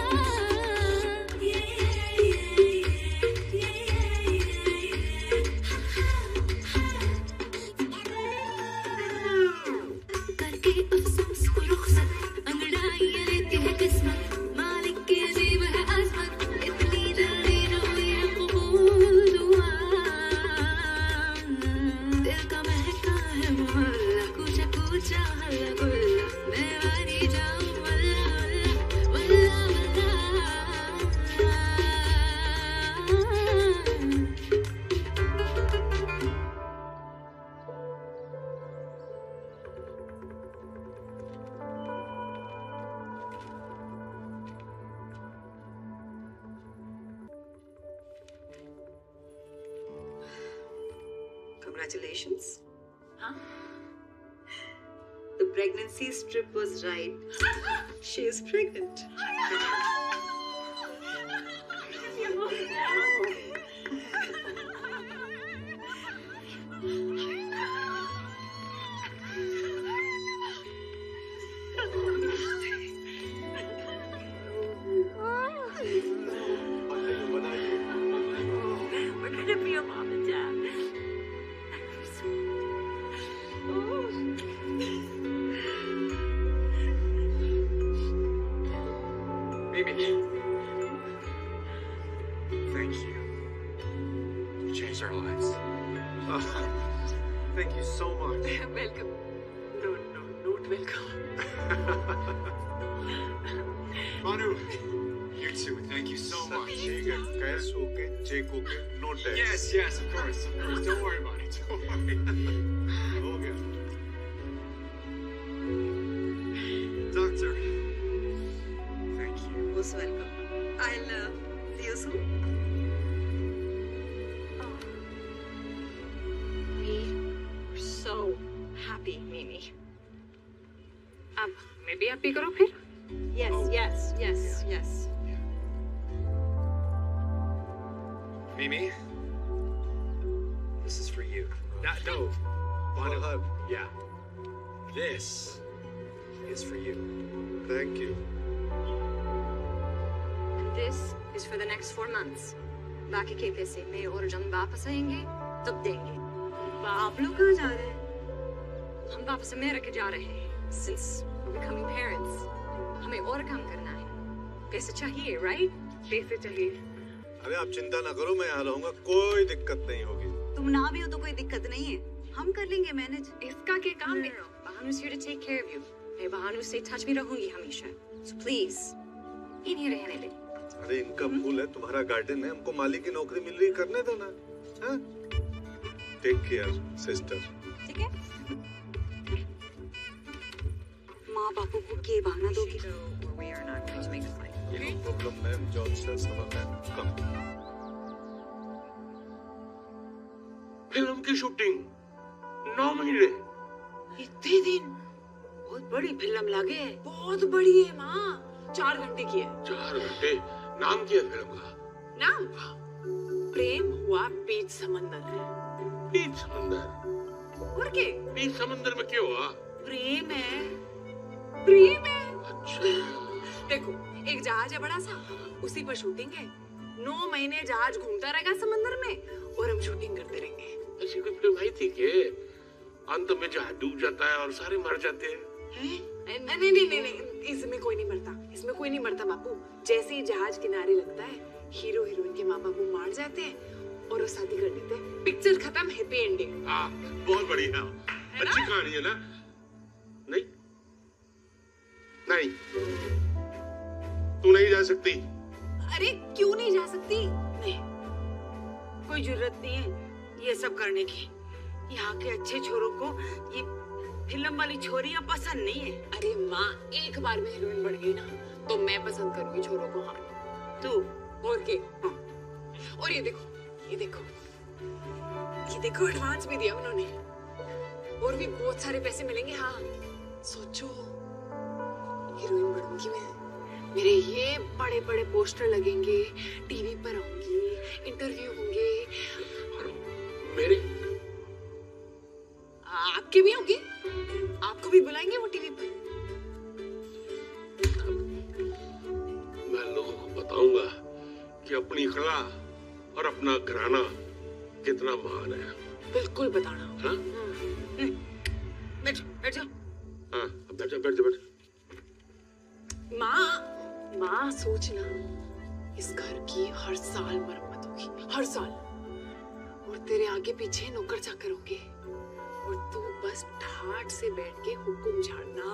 Speaker 3: करके अफसोस को रुखसत, अंगड़ाई ये लेती है किस्मत, मालिक की अजीब है आजमत, इतनी जल्दी न हुई है कबूल दुआ। दिल का महका है मोहल्ला, कूचा कूचा हल्ला गुल्ला, मैं वारी जाऊं वल्ला वल्ला वल्ला वल्ला। Congratulations.
Speaker 10: Huh?
Speaker 3: The pregnancy strip was right. She is pregnant. We're gonna be a mom and dad.
Speaker 2: Mimi. Thank you. You changed our lives.
Speaker 4: Thank you so much.
Speaker 10: Welcome. No, not welcome.
Speaker 2: Manu, you too. Thank you so much.
Speaker 4: No test.
Speaker 2: Yes, of course. Don't worry about it. Don't worry.
Speaker 4: Okay.
Speaker 2: Doctor. Thank you.
Speaker 3: Most welcome. I'll see you soon. We're so happy, Mimi.
Speaker 10: अब मैं भी happy करूँ फिर?
Speaker 3: Yes.
Speaker 2: Mimi, this is for you. No.
Speaker 4: Manu.
Speaker 2: Yeah. This is for you.
Speaker 4: Thank you.
Speaker 3: This is for the next 4 months. बाकी के पैसे मैं और जब वापस आएंगे तब देंगे। आप लोग कहाँ जा रहे हैं? हम वापस अमेरिका जा रहे हैं। Since we're becoming parents, हमें और काम करना है। पैसे चाहिए, right?
Speaker 10: पैसे चाहिए।
Speaker 4: अरे आप चिंता ना करो, मैं यहाँ रहूँगा, कोई दिक्कत नहीं होगी।
Speaker 3: तुम ना भी हो तो कोई दिक्कत नहीं है, हम कर लेंगे मैनेज।
Speaker 10: इसका क्या काम है?
Speaker 3: Bahanu's here to take care of you. मैं बाहानु से टच में रहूँगी हमेशा। So please, इन्हीं रहने दे।
Speaker 4: अरे इनका फूल है, तुम्हारा गार्डन है, हमको माली की नौकरी मिल रही, करने दो ना। हाँ? Take care, sister.
Speaker 3: ठीक है? माँ बापू को के बहाना दोगी? We are not going to make a fight.
Speaker 4: No problem, ma'am. John says, ma'am, come.
Speaker 11: फिल्म की शूटिंग 9 महीने।
Speaker 6: इतने दिन? बहुत बड़ी फिल्म लगे। बहुत बड़ी है माँ। 4 घंटे की है।
Speaker 11: 4 घंटे। नाम क्या है फिल्म का?
Speaker 6: नाम? प्रेम हुआ बीच समंदर है।
Speaker 11: बीच समंदर?
Speaker 6: और क्या?
Speaker 11: बीच समंदर में क्या हुआ?
Speaker 6: प्रेम है।
Speaker 11: अच्छा।
Speaker 6: देखो, एक जहाज है बड़ा सा, उसी पर शूटिंग है। 9 महीने जहाज घूमता रहेगा समंदर में और हम शूटिंग करते रहेंगे।
Speaker 11: ऐसी कोई फिल्म आई थी कि अंत में जहाज डूब जाता है और सारे मर जाते हैं?
Speaker 6: नहीं, इसमें कोई नहीं मरता। इसमें कोई नहीं मरता बापू। जैसे ही जहाज किनारे लगता है, हीरो हीरोइन के माँ बापू मार जाते हैं और वो शादी कर लेते हैं। पिक्चर खत्म, हैप्पी एंडिंग।
Speaker 11: हाँ, बहुत बढ़िया। अच्छी कहानी है ना? नहीं, तू नहीं जा सकती।
Speaker 6: अरे क्यों नहीं जा सकती? नहीं, कोई जरूरत नहीं है ये सब करने की। यहाँ के अच्छे छोरों को ये फिल्म वाली छोरियाँ पसंद नहीं है। अरे माँ, एक बार में हीरोइन बढ़ गई ना तो मैं पसंद करूंगी छोरों को। हाँ, तू और के? हाँ। और ये देखो एडवांस भी दिया उन्होंने और भी बहुत सारे पैसे मिलेंगे। हाँ, सोचो हीरोइन बनूंगी मैं। मेरे ये बड़े बड़े पोस्टर लगेंगे, टीवी पर आऊंगी, इंटरव्यू होंगे।
Speaker 11: मेरे?
Speaker 6: आपके भी होंगे, आपको भी बुलाएंगे वो टीवी पर।
Speaker 11: मैं लोगों को बताऊंगा कि अपनी कला और अपना घराना कितना महान है।
Speaker 6: बिल्कुल बताना।
Speaker 11: हाँ?
Speaker 6: बैठ जाओ।
Speaker 11: हाँ, बैठ जा।
Speaker 6: माँ सोचना, इस घर की हर साल मरम्मत होगी, हर साल। और तेरे आगे पीछे नौकर चाकर होंगे और तू बस ठाट से बैठ के हुक्म झाड़ना।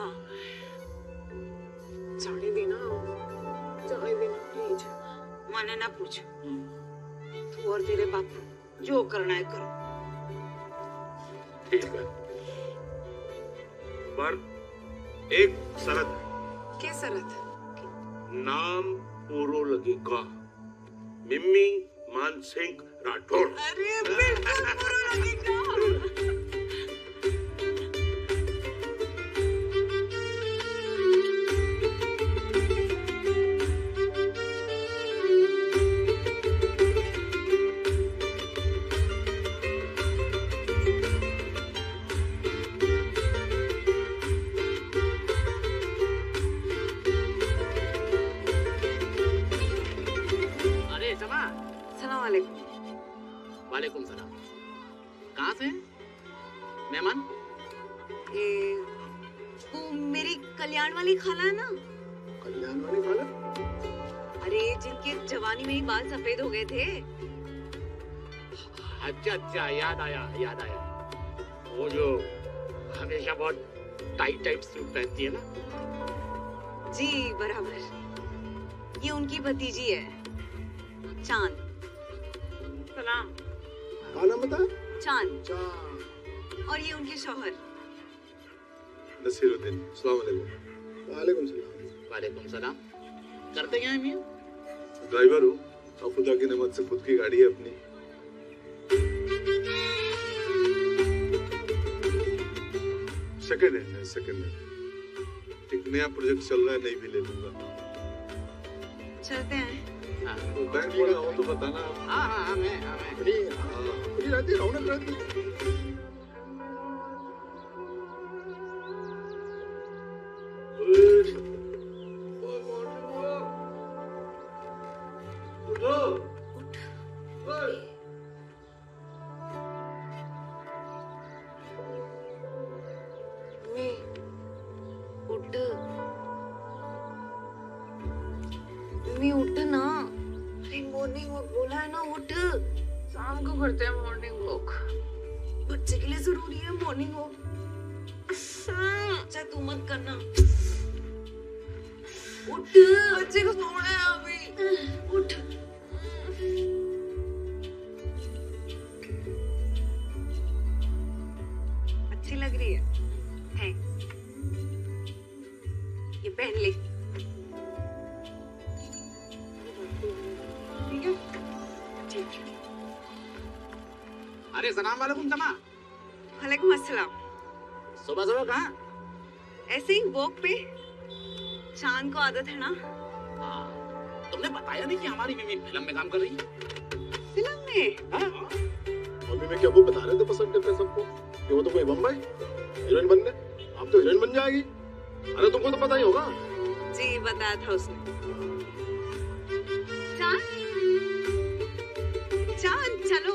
Speaker 6: जाने देना प्लीज। मैंने ना पूछ, तू और तेरे बापू जो करना है करो।
Speaker 11: ठीक है, पर एक शर्त।
Speaker 6: क्या शर्त?
Speaker 11: नाम पूरो लगेगा, मिम्मी मानसिंह राठौर।
Speaker 6: अरे बिल्कुल पूरो लगेगा।
Speaker 8: वालेकुम सलाम। कहाँ से मेहमान?
Speaker 3: वो मेरी कल्याण वाली खाला है ना।
Speaker 11: कल्याण वाली खाला?
Speaker 3: अरे जिनके जवानी में ही बाल सफेद हो गए थे।
Speaker 8: अच्छा, याद आया। वो जो हमेशा बहुत टाइट सूट पहनती है ना?
Speaker 3: जी बराबर। ये उनकी भतीजी है, चांद।
Speaker 6: सलाम।
Speaker 4: क्या नाम बता?
Speaker 3: चांद। और ये उनके शौहर
Speaker 4: नसीरुद्दीन। अस्सलाम वालेकुम। वालेकुम सलाम।
Speaker 8: वालेकुम सलाम। करते क्या है मियां?
Speaker 4: ड्राइवर हूँ और खुदा की नेमत से खुद की गाड़ी है अपनी। Second hand. एक नया प्रोजेक्ट चल रहा है, नहीं भी ले लूंगा।
Speaker 3: चलते हैं।
Speaker 4: तो बैंक वाला हो तो बताना।
Speaker 8: हाँ, मैं
Speaker 4: फ्री रहती, रौनक रहती।
Speaker 8: अरे सलाम वालेकुम जमा।
Speaker 3: वालेकुम अस्सलाम।
Speaker 8: सुबह कहाँ?
Speaker 3: ऐसे ही वॉक पे। चांद को आदत है ना।
Speaker 8: तुमने बताया नहीं कि हमारी बीवी फिल्म में काम कर रही है?
Speaker 3: फिल्म में?
Speaker 4: मम्मी में क्या वो बता रहे थे पसंद करते सबको कि वो तो कोई बम्बई हीरोइन बनने। आप तो हीरोइन बन जाएगी। अरे तुमको तो पता ही होगा।
Speaker 3: जी बताया था उसने। चांद चलो।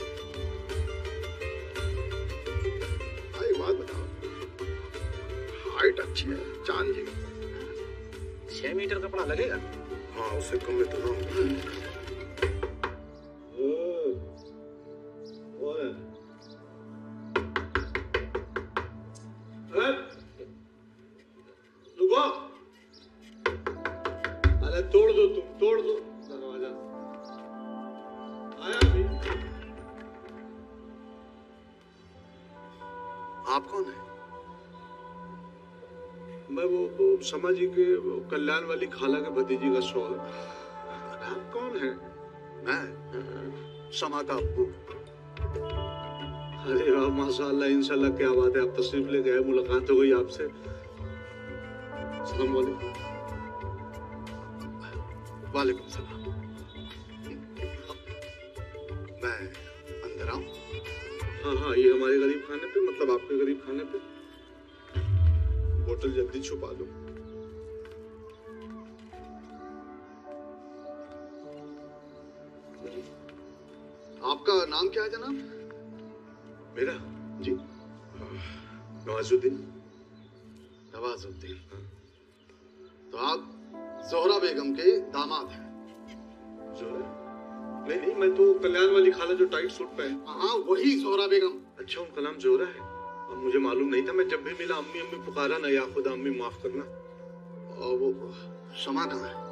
Speaker 4: बात बताओ, हाइट अच्छी है चांद जी।
Speaker 8: 6 मीटर कपड़ा लगेगा?
Speaker 4: हाँ, उससे कम में तो ना। रुको, अरे तोड़ दो दरवाजा। आया भी। आप कौन है? मैं वो शमा जी के कल्याण वाली खाला के भतीजी का शौहर। आप कौन है? मैं शमा का अब्बू। अरे वाह, माशाल्लाह, इंशाल्लाह, क्या बात है। आप तशरीफ ले गए, मुलाकात हो गई आपसे। अस्सलाम वालेकुम। वालेकुम सलाम। मैं अंदर आऊं? हाँ, ये हमारे गरीब खाने पे, मतलब आपके गरीब खाने पे। बोतल जल्दी छुपा दो। आपका नाम क्या है जनाब? मेरा जी नवाजुद्दीन। तो आप जोहरा बेगम के दामाद हैं? जोहरा? नहीं, मैं तो कल्याण वाली खाला जो टाइट सूट पहन। हाँ, वही जोहरा बेगम। अच्छा, उनका नाम जोहरा है। अब मुझे मालूम नहीं था। मैं जब भी मिला अम्मी पुकारा ना, या खुदा अम्मी माफ करना। और वो शमा कहाँ है?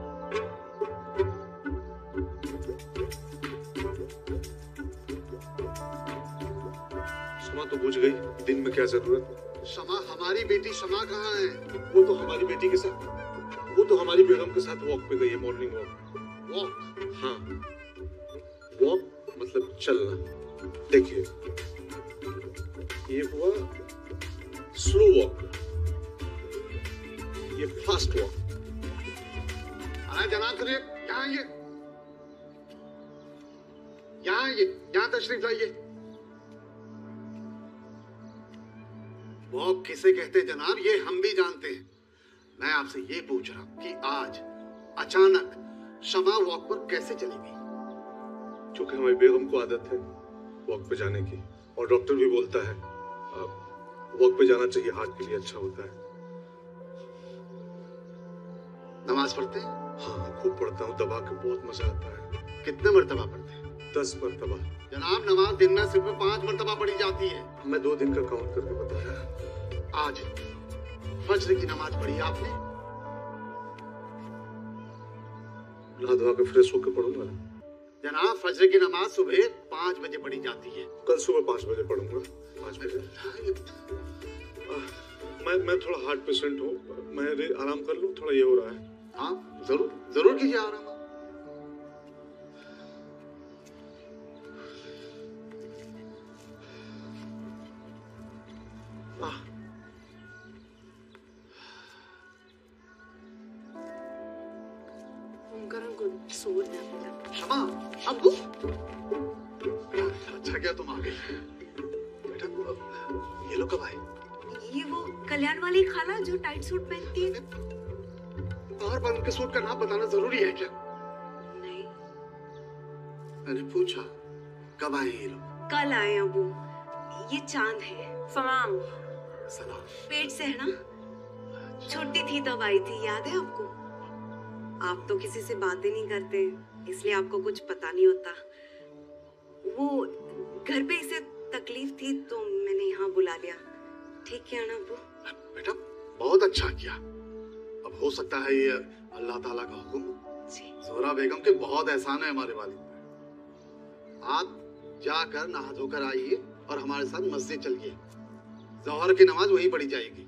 Speaker 4: शमा तो बुझ गई, दिन में क्या जरूरत। शमा, हमारी बेटी शमा कहाँ है? वो तो हमारी बेटी के साथ, वो तो हमारी बेगम के साथ वॉक पे गई है, मॉर्निंग वॉक। वॉक? हाँ, वॉक मतलब चलना। देखिए, ये हुआ स्लो वॉक, ये फास्ट वॉक। अरे जनाब करिए, यहाँ तशरीफ लाइए। वॉक किसे कहते हैं जनाब, ये हम भी जानते हैं। मैं आपसे ये पूछ रहा हूँ कि आज अचानक शमा वॉक पर कैसे चली गई? क्योंकि हमारी बेगम को आदत है वॉक पे जाने की, और डॉक्टर भी बोलता है वॉक पे जाना चाहिए, हार्ट के लिए अच्छा होता है। नमाज पढ़ते हैं? हाँ, खूब पढ़ता हूँ, दबा के बहुत मजा आता है। कितने मरतबा पढ़ते हैं? 10 मरतबा।
Speaker 1: जनाब नमाज दिन में सिर्फ 5 मरतबा पढ़ी जाती है।
Speaker 4: मैं 2 दिन का काउंट करके बताया।
Speaker 1: आज फज्र की नमाज पढ़ी आपने?
Speaker 4: नहा धोआ के फ्रेश होकर पढ़ूंगा।
Speaker 1: जनाब फज्र की नमाज सुबह 5 बजे पढ़ी जाती है।
Speaker 4: कल सुबह 5 बजे पढ़ूंगा। 5 बजे। मैं थोड़ा हार्ट पेशेंट हूँ, मैं आराम कर लूँ, थोड़ा ये हो रहा है।
Speaker 1: हाँ जरूर जरूर कीजिए आराम। क्षमा अब्बू, अच्छा क्या तुम आ गई। बेटा ये लोग कब आए?
Speaker 3: ये वो कल्याण वाली खाला जो टाइट सूट पहनती है।
Speaker 1: बार बार उनके सूट का नाम बताना जरूरी है क्या?
Speaker 3: नहीं।
Speaker 1: मैंने पूछा कब आए ये लोग?
Speaker 3: कल आए अबू। ये चांद है।
Speaker 10: सलाम।
Speaker 1: सलाम।
Speaker 3: पेट से है ना, छोटी थी तब आई थी, याद है आपको? आप तो किसी से बातें नहीं करते, इसलिए आपको कुछ पता नहीं होता। वो घर पे इसे तकलीफ थी तो मैंने यहाँ बुला लिया। ठीक किया ना अबू?
Speaker 1: बेटा बहुत अच्छा किया। अब हो सकता है ये अल्लाह ताला का हुक्म। जोहरा बेगम के बहुत एहसान है हमारे वालिद पे। आप जाकर नहा धोकर आइए और हमारे साथ मस्जिद चलिए। जोहर की नमाज वहीं पढ़ी जाएगी।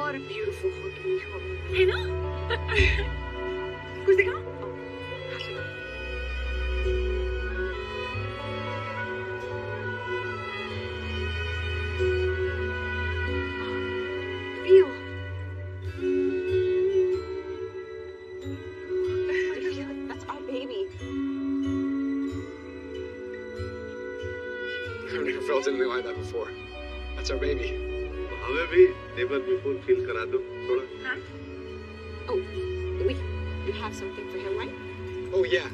Speaker 3: और ब्यूटीफुल हो गई हो, है ना? कुछ दिखाओ? Feel. That's our baby.
Speaker 2: I've never felt anything like that before. That's our baby.
Speaker 4: हमें भी नेबर बिफोर फील करा दो थोड़ा.
Speaker 3: Huh? Oh, you have something for him, right?
Speaker 2: Oh yeah.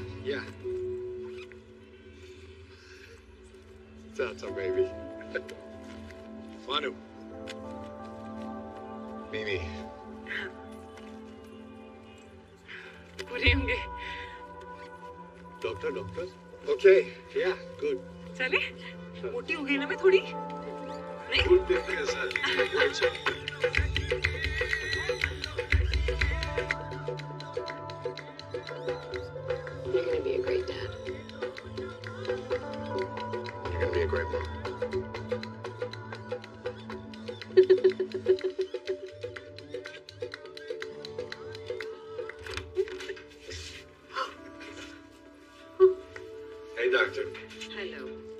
Speaker 2: That's our baby. Manu. Mimi.
Speaker 10: पूरे होंगे.
Speaker 4: Doctor.
Speaker 2: Okay. Yeah.
Speaker 4: Good.
Speaker 10: चले? मोटी हो गई ना मैं थोड़ी? नहीं?
Speaker 4: Good day, sir.
Speaker 10: You're gonna be a great dad.
Speaker 2: You're gonna be a great mom.
Speaker 4: Hey, doctor.
Speaker 3: Hello.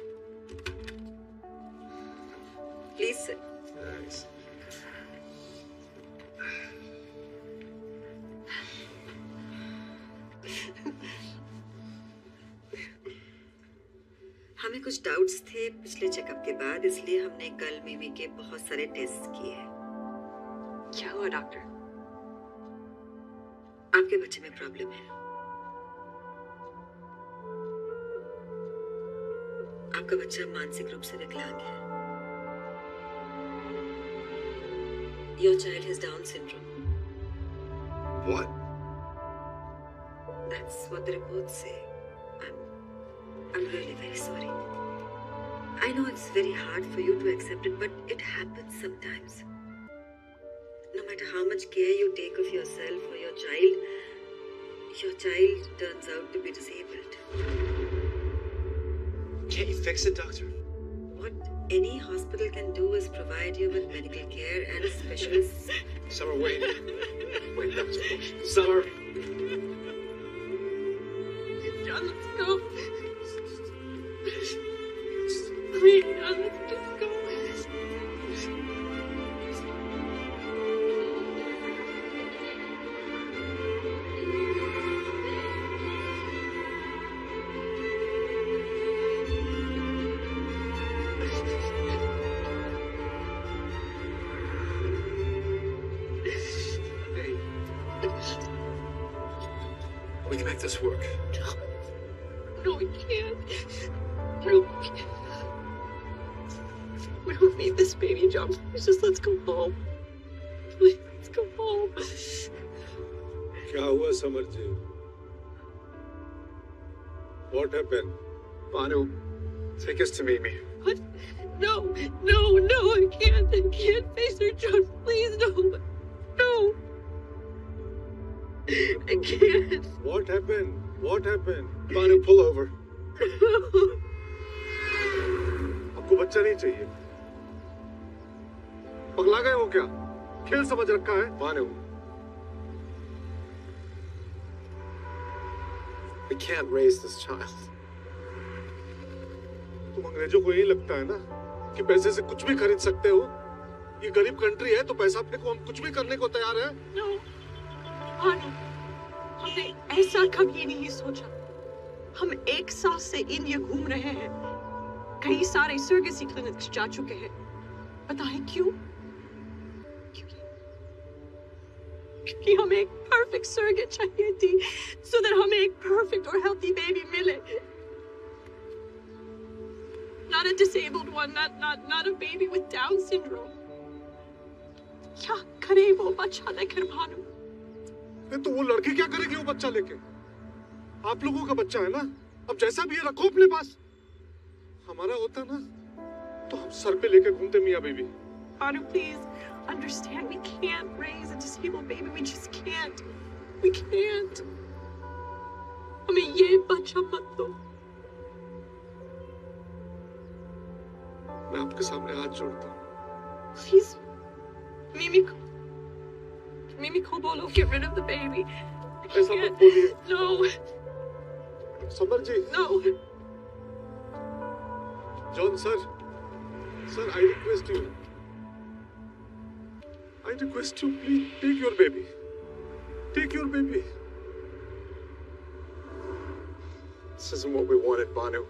Speaker 3: Please sit.
Speaker 2: Thanks.
Speaker 3: हमें कुछ डाउट्स थे पिछले चेकअप के बाद, इसलिए हमने कल मिमी के बहुत सारे टेस्ट किए.
Speaker 10: क्या हुआ डॉक्टर?
Speaker 3: आपके बच्चे में प्रॉब्लम है. आपका बच्चा मानसिक रूप से विकलांग है. Your child has Down syndrome.
Speaker 2: What?
Speaker 3: That's what the reports say. I'm really very sorry. I know it's very hard for you to accept it, but it happens sometimes. No matter how much care you take of yourself or your child turns out to be disabled.
Speaker 2: Can't you fix it, doctor?
Speaker 3: What any hospital can do is provide you with medical care and a specialist.
Speaker 2: Summer, wait. Wait, doctor. Summer.
Speaker 10: John, let's go. Please, John, let's just go.
Speaker 2: We can make this work.
Speaker 10: No, we can't. No, we can't. We don't need this baby, John. Please, just let's go home. Please, let's go home.
Speaker 4: क्या हुआ Summer ji? What happened?
Speaker 2: Banu, take us to Mimi.
Speaker 10: What? No, I can't face her, John. Please, no. I can't.
Speaker 4: What happened?
Speaker 2: Banu, pull over.
Speaker 4: आपको बच्चा नहीं चाहिए? पगला गए हो क्या? खेल समझ रखा है?
Speaker 2: Banu. We can't raise this child.
Speaker 4: तुम अंग्रेजों को यही लगता है ना कि पैसे से कुछ भी खरीद सकते हो? ये गरीब कंट्री है तो पैसा फेंको, हम कुछ भी करने को तैयार हैं।
Speaker 10: No, Banu, हमने ऐसा कभी नहीं सोचा. हम 1 साल से इंडिया घूम रहे हैं. कई सारे सर्गेसी क्लिनिक्स जा चुके हैं. बताएं क्यों? क्योंकि हमें एक परफेक्ट सर्गेट चाहिए थी, so that हमें एक परफेक्ट और हेल्थी बेबी मिले. Not a disabled one, not a baby with Down syndrome. क्या करे वो बच्चा लेकर भानु?
Speaker 4: तो वो लड़की क्या करेगी वो बच्चा लेके? आप लोगों का बच्चा है ना, अब जैसा भी है रखो अपने पास. हमारा होता ना तो हम सर पे लेके घूमते मियाँ baby.
Speaker 10: Banu, please understand, we can't raise a disabled baby. We just can't. We can't. हमें ये बच्चा मत दो.
Speaker 4: मैं आपके सामने हाथ जोड़ता हूँ.
Speaker 10: Please, Mimi, Mimi को बोलो, get rid of the baby.
Speaker 4: ऐसा मत बोलिए।
Speaker 10: No.
Speaker 4: Summer ji.
Speaker 10: No.
Speaker 4: John sir, sir, I request you, please take your baby. Take your baby.
Speaker 2: This isn't what we wanted, Banu.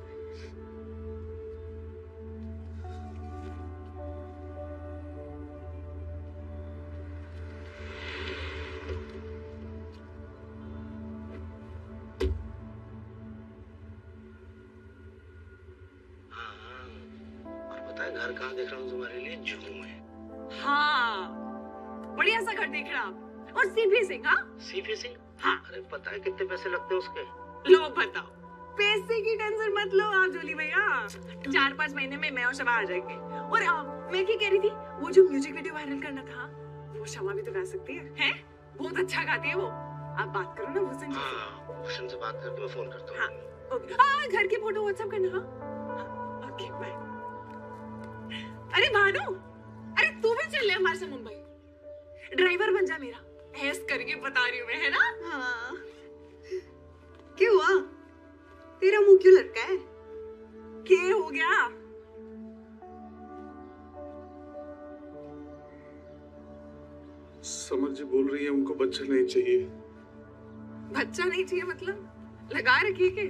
Speaker 1: घर कहाँ देख रहा हूँ तुम्हारे लिए? जू में।
Speaker 10: हाँ, बढ़िया सा घर देख रहा आप। और सीपी सिंह। हाँ,
Speaker 1: सीपी सिंह।
Speaker 10: हाँ,
Speaker 1: अरे पता है कितने पैसे लगते हैं उसके?
Speaker 10: लो बताओ। पैसे की टेंशन मत लो आप जोली भैया, 4-5 महीने में मैं और शमा आ जाएंगे। और मैं क्या कह रही थी, वो जो म्यूजिक वीडियो वायरल करना था, वो शमा भी तो गा सकती है, हैं? बहुत अच्छा गाती है वो। आप बात करो ना भूषण जी से।
Speaker 1: हाँ, भूषण से बात करके मैं फोन करता हूँ।
Speaker 10: हाँ, ओके। हाँ, घर की फोटो व्हाट्सएप करना। हाँ, ओके, बाय। अरे भानु, अरे तू भी चल ले हमारे साथ मुंबई। ड्राइवर बन जा मेरा, ऐस करके बता रही हूँ मैं, है ना?
Speaker 7: हाँ। क्या हुआ? तेरा मुंह क्यों लटका है?
Speaker 10: क्या हो गया?
Speaker 4: समर जी बोल रही है उनको बच्चा नहीं चाहिए।
Speaker 10: बच्चा नहीं चाहिए मतलब? लगा रखिए के?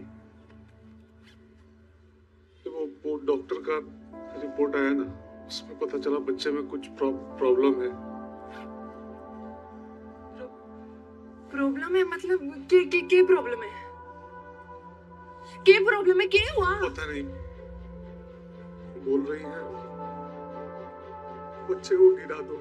Speaker 4: वो डॉक्टर का रिपोर्ट आया ना, उसमें पता चला बच्चे में कुछ प्रॉब्लम है।
Speaker 10: प्रॉब्लम है मतलब क्या प्रॉब्लम है? क्या प्रॉब्लम है? क्या हुआ?
Speaker 4: पता नहीं, बोल रही है बच्चे को गिरा दो।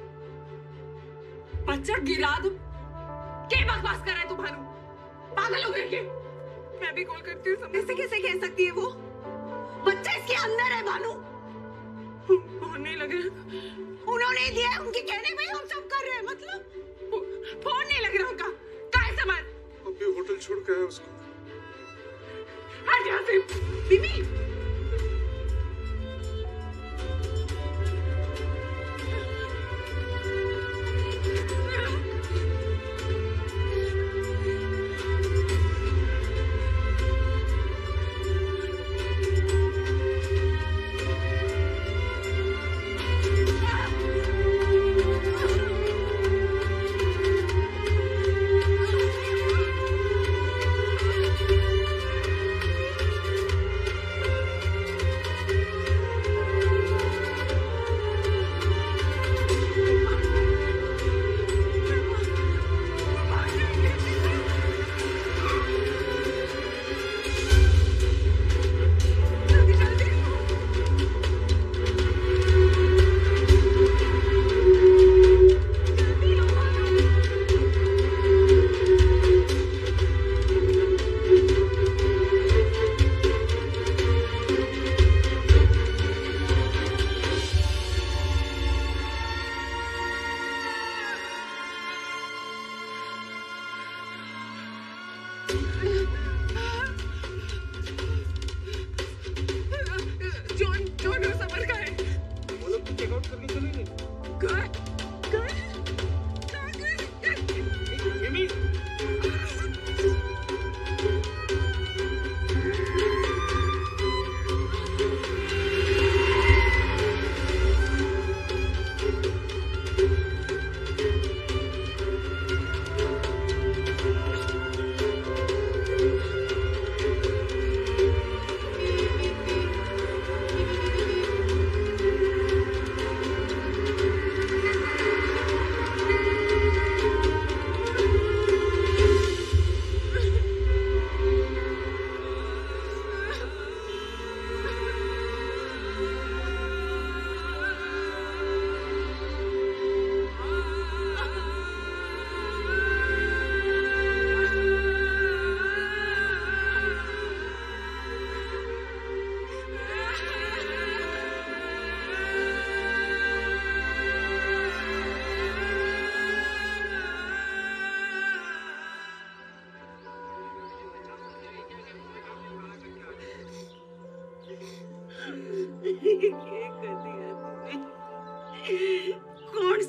Speaker 10: बच्चा गिरा दो? क्या बकवास कर रहा है तू भानु? पागल हो गई क्या? मैं भी कॉल करती हूँ। ऐसे कैसे कह सकती है वो? बच्चा इसके अंदर है भानु। फोन नहीं लग रहा। उन्होंने दिया है, उनके कहने पे हम सब कर रहे हैं। मतलब फोन नहीं लग रहा उनका। काय सामान?
Speaker 4: अभी होटल छोड़ के आया उसको।
Speaker 10: हट यहाँ से बीबी।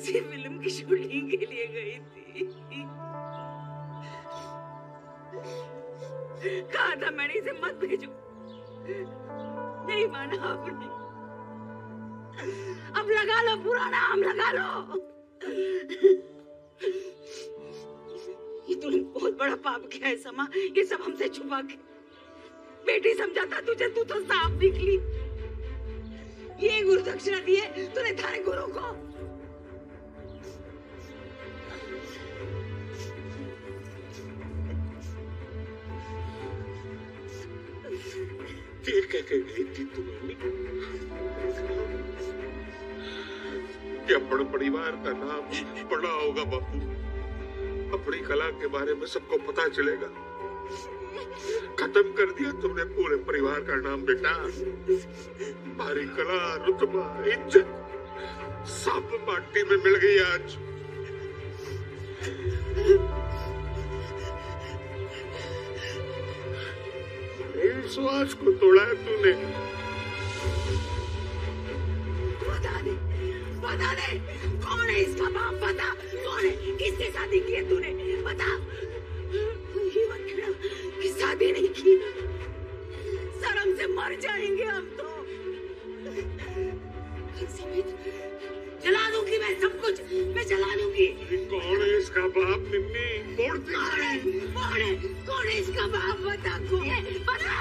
Speaker 6: उसी फिल्म की शूटिंग के लिए गई थी। कहा था मैंने इसे मत भेजो, नहीं माना आपने। अब लगा लो, पूरा नाम लगा लो। ये तूने बहुत बड़ा पाप किया है समा, ये सब हमसे छुपा के। बेटी समझा था तुझे, तू तो साफ निकली। ये गुरु दक्षिणा दिए तूने थारे गुरु को।
Speaker 11: ये कह के गई थी तुम्हें कि अपने परिवार का नाम बड़ा होगा बापू, अपनी कला के बारे में सबको पता चलेगा। खत्म कर दिया तुमने पूरे परिवार का नाम बेटा। हमारी कला, रुतबा, इज्जत सब पार्टी में मिल गई आज। विश्वास को तोड़ा है तूने।
Speaker 6: बता दे कौन है इसका बाप, बता कौन है, किससे शादी की है तूने, बता। ये वकील की शादी नहीं की, शर्म से मर जाएंगे हम तो। जला दूंगी मैं सब कुछ, मैं जला दूंगी।
Speaker 11: कौन है इसका बाप निन्नी?
Speaker 6: कौन है इसका बाप, बता कौन है, बता।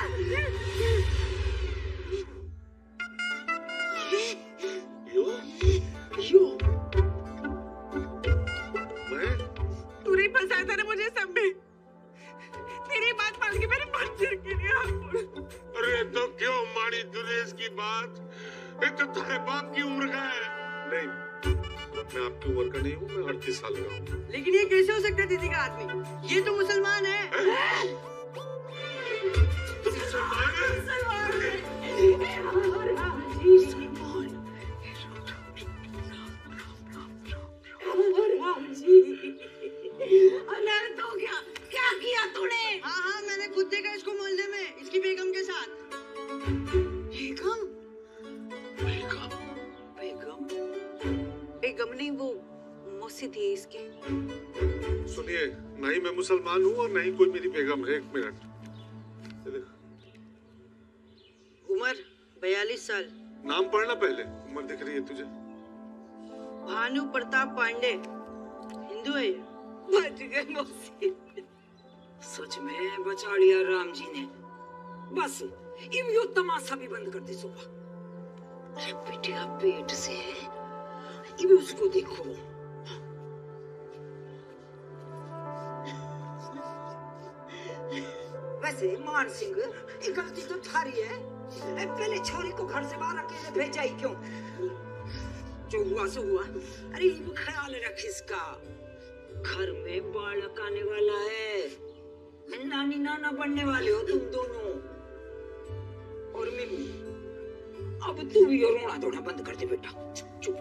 Speaker 6: तूने फंसाया था ना मुझे सब में। तेरी बात मान के मैंने मंदिर के लिए।
Speaker 11: अरे तो क्यों मानी तूने इसकी बात? ये तो तेरे बाप की उम्र का है।
Speaker 4: नहीं, मैं आपकी उम्र का नहीं हूँ, मैं 38 साल का हूँ।
Speaker 7: लेकिन ये कैसे हो सकता है दीदी का आदमी? ये तो मुसलमान है।
Speaker 6: अनर्थ हो गया, क्या किया तूने?
Speaker 7: हाँ, मैंने खुद देखा इसको मोहल्ले में, इसकी बेगम के साथ।
Speaker 3: बेगम नहीं, वो मौसी थी इसकी।
Speaker 4: सुनिए, नहीं मैं मुसलमान हूँ और नहीं कोई मेरी बेगम है। एक मिनट।
Speaker 7: उम्र 42 साल।
Speaker 4: नाम पढ़ना पहले। उम्र दिख रही है तुझे?
Speaker 7: भानु प्रताप पांडे, हिंदू है।
Speaker 6: बच गए मौसी, सच में बचा लिया राम जी ने। बस यो तमाशा भी बंद कर दे सुबह। अरे बिटिया पेट से है, ये उसको देखो। वैसे मान सिंह, ये गलती तो थारी है। पहले छोरी को घर से बाहर अकेले भेजा ही क्यों? जो हुआ सो हुआ। अरे ये ख्याल रख इसका, घर में बालक आने वाला है, नानी नाना बनने वाले हो तुम दोनों। और मिमी, अब तू भी रोना धोना बंद कर दे बेटा। चुप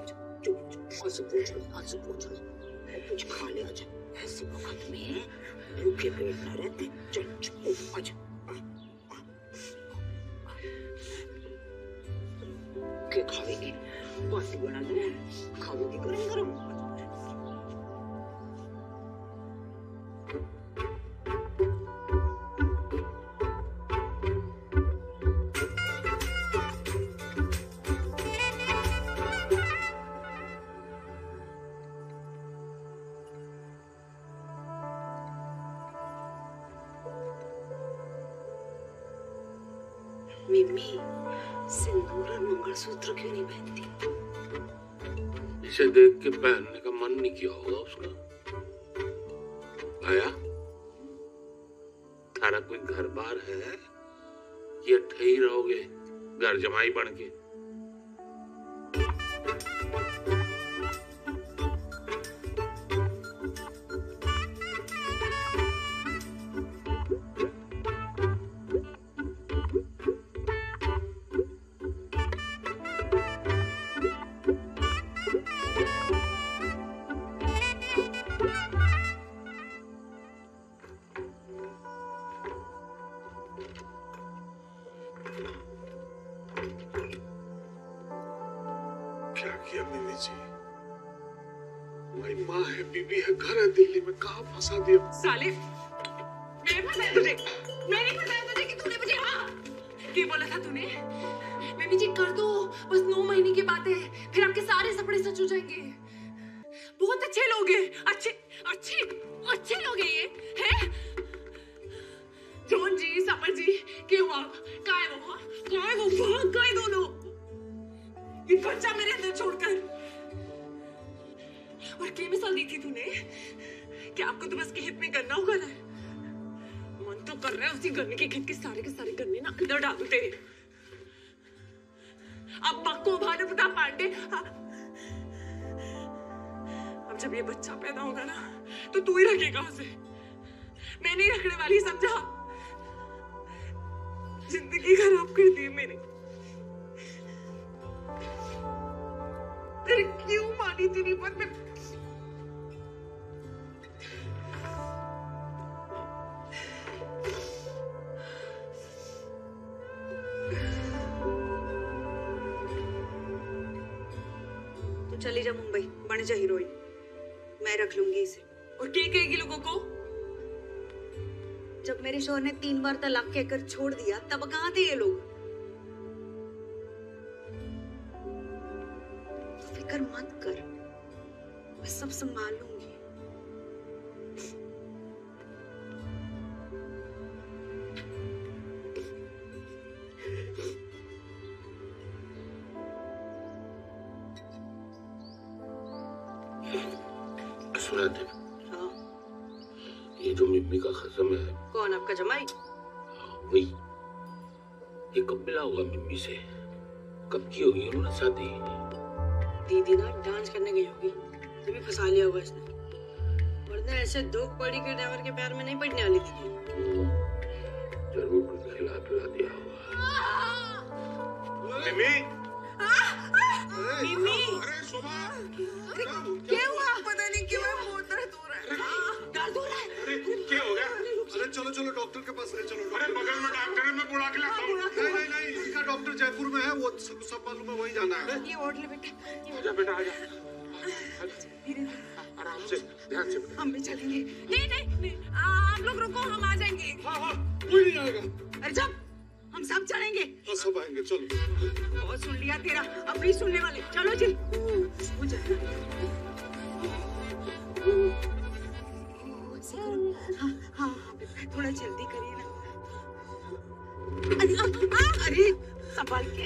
Speaker 6: कुछ खा ले। आजा, ऐसे वक्त में भूखे पेट न रहते। चल आजा। क्या खावेगी? बाटी बना दो, खावेगी गरम गरम। मिमी, सिंदूर और मंगलसूत्र क्यों नहीं पहनती?
Speaker 11: इसे देख के पहनने का मन नहीं किया होगा उसका। आया, थारा कोई घर बार है या ठही रहोगे घर जमाई बन के?
Speaker 4: है, बीबी है, घर है दिल्ली में, कहाँ फंसा दिया?
Speaker 10: साले, मैं फंसाया तुझे? मैंने फंसाया तुझे कि तूने मुझे क्या बोला था तूने? मम्मी जी कर दो, बस 9 महीने की बात है, फिर आपके सारे सपने सच हो जाएंगे। बहुत अच्छे लोग हैं, अच्छे लोग हैं ये, हैं? जॉन जी, समर जी, क्या हुआ? कहाँ है वो? भाग गए दोनों। ये बच्चा मेरे अंदर छोड़कर। और क्या मिसाल दी थी तूने? क्या आपको तो बस के हित में करना होगा ना? मन तो कर रहा है उसी गन्ने के खेत के सारे गन्ने ना अंदर डाल दूं तेरे। अब बक्को भानुप्रता पांडे। अब जब ये बच्चा पैदा होगा ना, तो तू ही रखेगा उसे। मैं नहीं रखने वाली, समझा? जिंदगी खराब कर दी मैंने। तेरे क्यों मानी तेरी बात में?
Speaker 3: तू चली जा मुंबई, बन जा हीरोइन, मैं रख लूंगी इसे।
Speaker 10: और क्या कहेगी लोगों को?
Speaker 3: जब मेरे शोहर ने 3 बार तलाक कहकर छोड़ दिया, तब कहाँ थे ये लोग? तो फिक्र मत कर, मैं सब संभाल लूंगी।
Speaker 11: सुना थे? ये जो मिम्मी का खसम है।
Speaker 3: कौन, आपका जमाई?
Speaker 11: वही। ये कब मिला होगा मिम्मी से? कब की होगी उन्होंने शादी?
Speaker 7: दीदी ना डांस करने गई होगी, तभी फंसा लिया होगा इसने। वरना ऐसे दो पड़ी के ड्राइवर के प्यार में नहीं पड़ने वाली दीदी।
Speaker 11: जरूर कुछ खिला पिला दिया होगा। मिम्मी!
Speaker 10: मिम्मी!
Speaker 11: अरे शोभा!
Speaker 10: क्या हुआ? पता नहीं क्यों बहुत दर्द हो रहा है। दर्द हो रहा है?
Speaker 11: अरे क्या हो गया?
Speaker 4: अरे चलो डॉक्टर के पास ले चलो।
Speaker 11: अरे बगल में डॉक्टर है, मैं बुला के लाता हूँ।
Speaker 4: नहीं, इनका डॉक्टर जयपुर में है, वो सब मालूम है, वहीं जाना है।
Speaker 10: ये ओढ़ ले बेटा।
Speaker 11: आजा बेटा, आजा। आराम से, ध्यान से।
Speaker 10: हम भी चलेंगे। नहीं, आप लोग रुको, हम आ जाएंगे।
Speaker 4: हाँ, कोई नहीं आएगा।
Speaker 10: अरे जब हम सब चलेंगे।
Speaker 4: हाँ, सब आएंगे, चलो।
Speaker 10: बहुत सुन लिया तेरा, अब नहीं सुनने वाले। चलो जी। हाँ, थोड़ा जल्दी करिए ना। अरे संभाल के।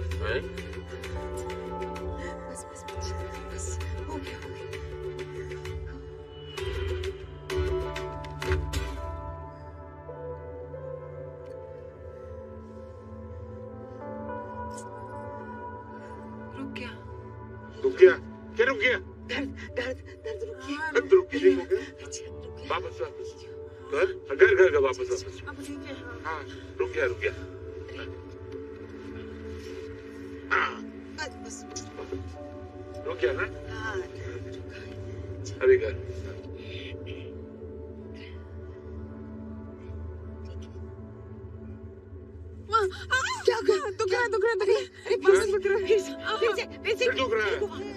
Speaker 10: बस हो गया।
Speaker 11: रुक गया? क्या रुक गया?
Speaker 10: दर्द रुक गया।
Speaker 11: दर्द रुक गया? वापस घर वापस। हाँ, रुक गया। रुक गया ना? अभी घर।
Speaker 10: क्या दुख रहा है? अरे बस दुख रहा है। पीछे
Speaker 11: दुख रहा है।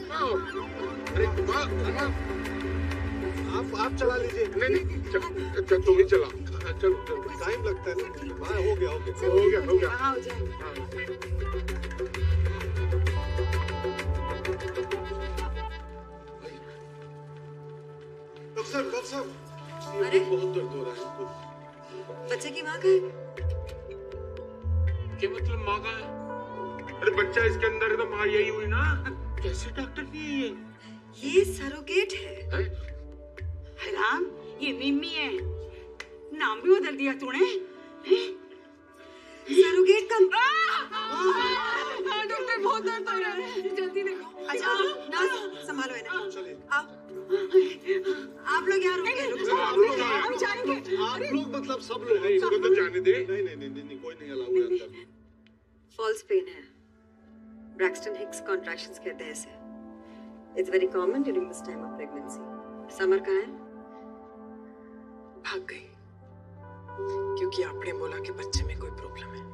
Speaker 11: अरे
Speaker 4: आप चला लीजिए।
Speaker 11: नहीं, तुम ही चला। चलो,
Speaker 4: टाइम लगता है ना। हाँ, हो गया।
Speaker 11: हो गया।
Speaker 10: हाँ, हो जाए।
Speaker 4: डॉक्टर साहब,
Speaker 3: अरे
Speaker 4: बहुत दर्द हो रहा है इनको।
Speaker 3: बच्चे की माँ का है?
Speaker 11: क्या मतलब माँ का है? अरे बच्चा इसके अंदर है तो माँ यही हुई ना। कैसे डॉक्टर की है
Speaker 3: ये सरोगेट है।
Speaker 10: राम, ये मिम्मी है। नाम भी बदल दिया तूने।
Speaker 3: सरोगेट का
Speaker 10: डॉक्टर, बहुत दर्द हो रहा है, जल्दी देखो।
Speaker 3: अच्छा नर्स, संभालो इन्हें। आप लोग यहाँ रुकिए।
Speaker 10: हम जाएंगे।
Speaker 4: आप लोग मतलब सब लोग?
Speaker 11: नहीं, इसको तो जाने दे।
Speaker 4: नहीं, कोई नहीं अलाउ है अंदर।
Speaker 3: फॉल्स पेन है, ब्रैक्सटन हिक्स कॉन्ट्रैक्शंस कहते हैं इसे। It's very common during this time of pregnancy. Summer कहाँ है?
Speaker 10: भाग गई, क्योंकि आपने बोला कि बच्चे में कोई प्रॉब्लम है।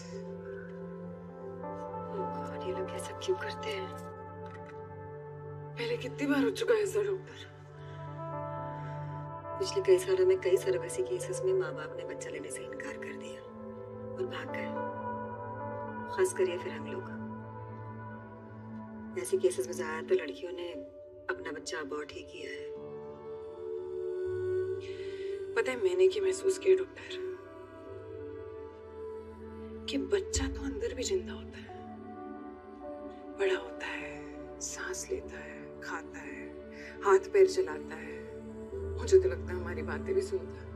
Speaker 3: ये लोग ऐसा क्यों करते हैं?
Speaker 10: पहले कितनी बार हो चुका है ऐसा डॉक्टर?
Speaker 3: पिछले कई सालों में कई सर्वसी केसेस में माँ बाप ने बच्चा लेने से इनकार कर दिया और भाग गए। खास करिए फिर हम लोग। ऐसे केसेस में ज्यादातर लड़कियों ने अपना बच्चा अबॉर्ट ही किया है।
Speaker 10: पता है मैंने क्या महसूस किया डॉक्टर? कि बच्चा तो अंदर भी जिंदा होता है, बड़ा होता है, सांस लेता है, खाता है, हाथ पैर चलाता है, मुझे तो लगता है हमारी बातें भी सुनता है।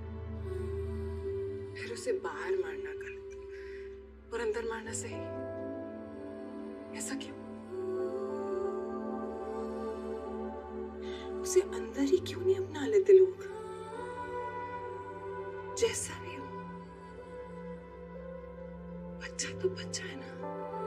Speaker 10: फिर उसे बाहर मारना गलत और अंदर मारना सही, ऐसा क्यों? उसे अंदर ही क्यों नहीं अपना लेते लोग? जैसा भी हो, बच्चा तो बच्चा है ना।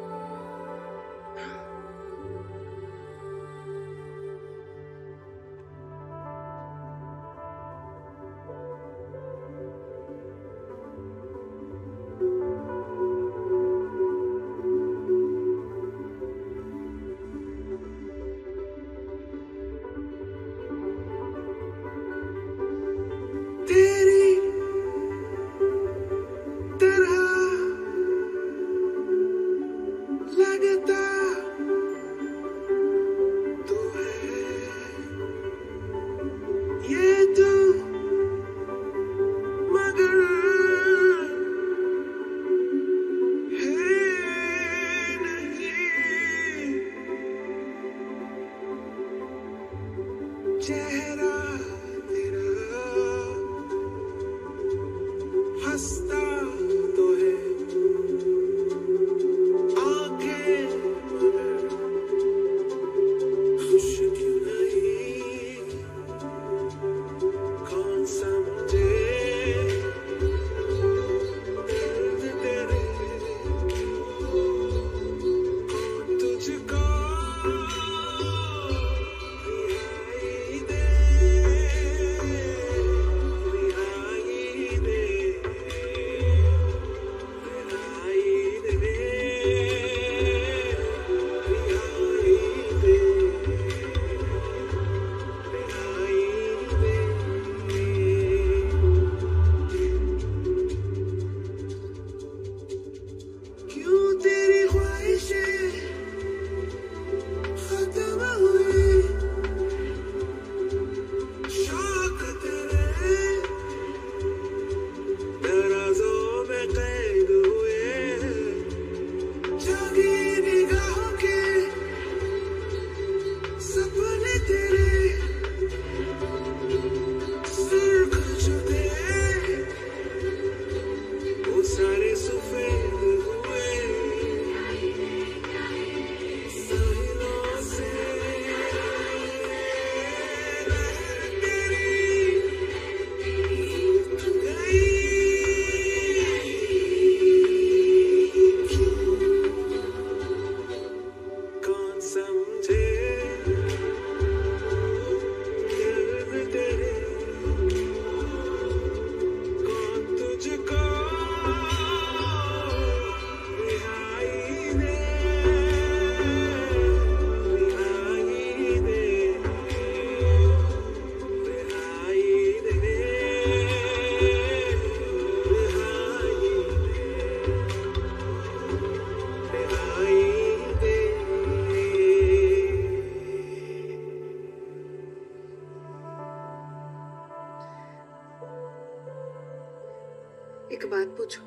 Speaker 10: एक बात पूछो।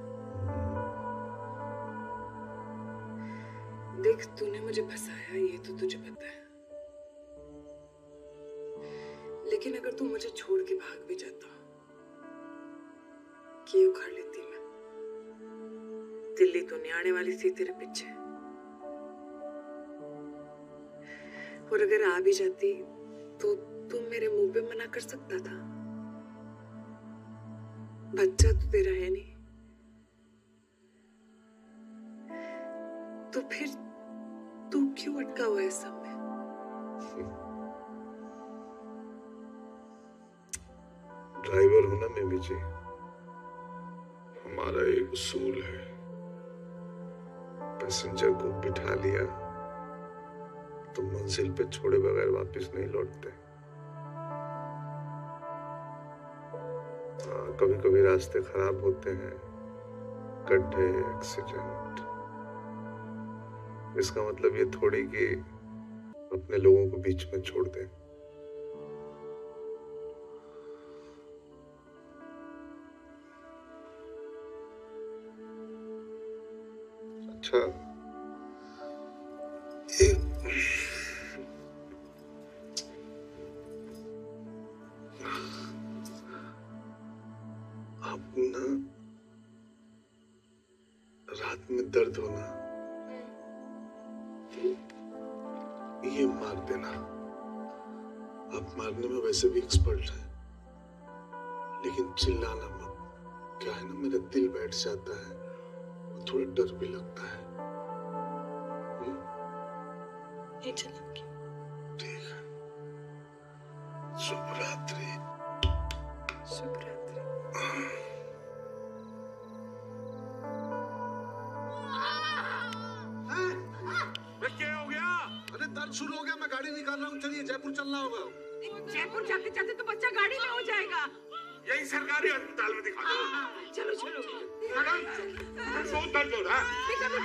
Speaker 10: देख तूने मुझे फंसाया ये तो तुझे पता है, लेकिन अगर तू मुझे छोड़ के भाग भी जाता, क्या उखाड़ लेती मैं? दिल्ली तो नहीं आने वाली थी तेरे पीछे, और अगर आ भी जाती तो तू मेरे मुंह पे मना कर सकता था। बच्चा तो तेरा है नहीं, तो फिर तू क्यों अटका हुआ है सब में?
Speaker 11: ड्राइवर हूं ना मैं विजय, हमारा एक उसूल है, पैसेंजर को बिठा लिया
Speaker 4: तो मंजिल पे छोड़े बगैर वापस नहीं लौटते। कभी कभी रास्ते खराब होते हैं, गड्ढे, एक्सीडेंट। इसका मतलब ये थोड़ी कि अपने लोगों को बीच में छोड़ दें। अच्छा, आप ना रात में दर्द होना ये मार देना। आप मारने में वैसे भी एक्सपर्ट हैं, लेकिन चिल्लाना मत। क्या है ना, मेरा दिल बैठ जाता है और थोड़ा डर भी लगता है।
Speaker 10: नहीं चलाऊंगी।
Speaker 4: ठीक है। शुभ रात्रि।
Speaker 10: शुभ रात्रि।
Speaker 4: क्या हो गया? अरे दर्द शुरू हो गया, मैं गाड़ी निकाल रहा हूँ। चलिए, जयपुर चलना होगा।
Speaker 6: जयपुर जाते जाते तो बच्चा गाड़ी में हो जाएगा।
Speaker 11: यही सरकारी अस्पताल में दिखा दो।
Speaker 6: चलो चलो।
Speaker 11: बहुत दर्द हो रहा है।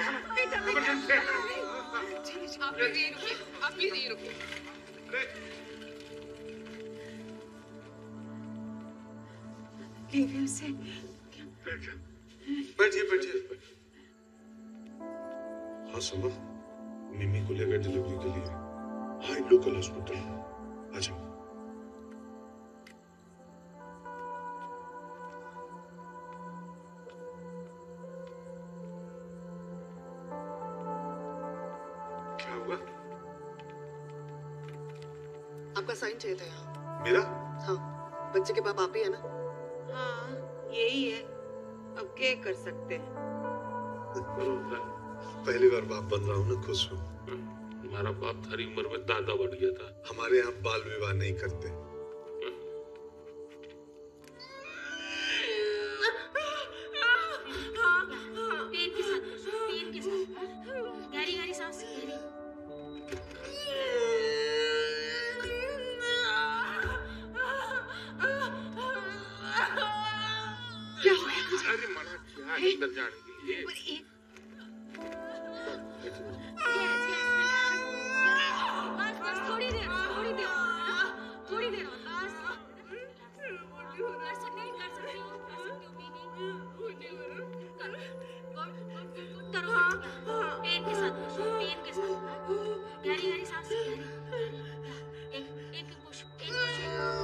Speaker 6: आप प्लीज यहीं रुकिए, आप प्लीज यहीं रुकिए। लेकिन उसे
Speaker 4: बैठिए बैठिए। हाँ सुनो, मिमी को लेकर डिलीवरी के लिए हाई लोकल हॉस्पिटल आ जाओ। क्या हुआ?
Speaker 12: आपका साइन चाहिए था यहाँ।
Speaker 4: मेरा?
Speaker 12: हाँ, बच्चे के बाप आप ही है ना?
Speaker 6: हाँ, यही है। अब क्या कर सकते हैं?
Speaker 4: पहली बार बाप बन रहा हूँ ना, खुश हूँ।
Speaker 11: हमारा बाप थारी उम्र में दादा बन गया था।
Speaker 4: हमारे यहाँ बाल विवाह नहीं करते।
Speaker 13: पेन के साथ, पेन के साथ। गहरी गहरी सांस, गहरी।
Speaker 6: क्या हुआ?
Speaker 11: अरे मना क्या है अंदर जाने के लिए?
Speaker 13: बस बस थोड़ी देर थोड़ी देर बस। कर सकते हो करो। हाँ, पेन के साथ, पेन के साथ। गहरी गहरी सांस, गहरी। एक पुश, एक पुश।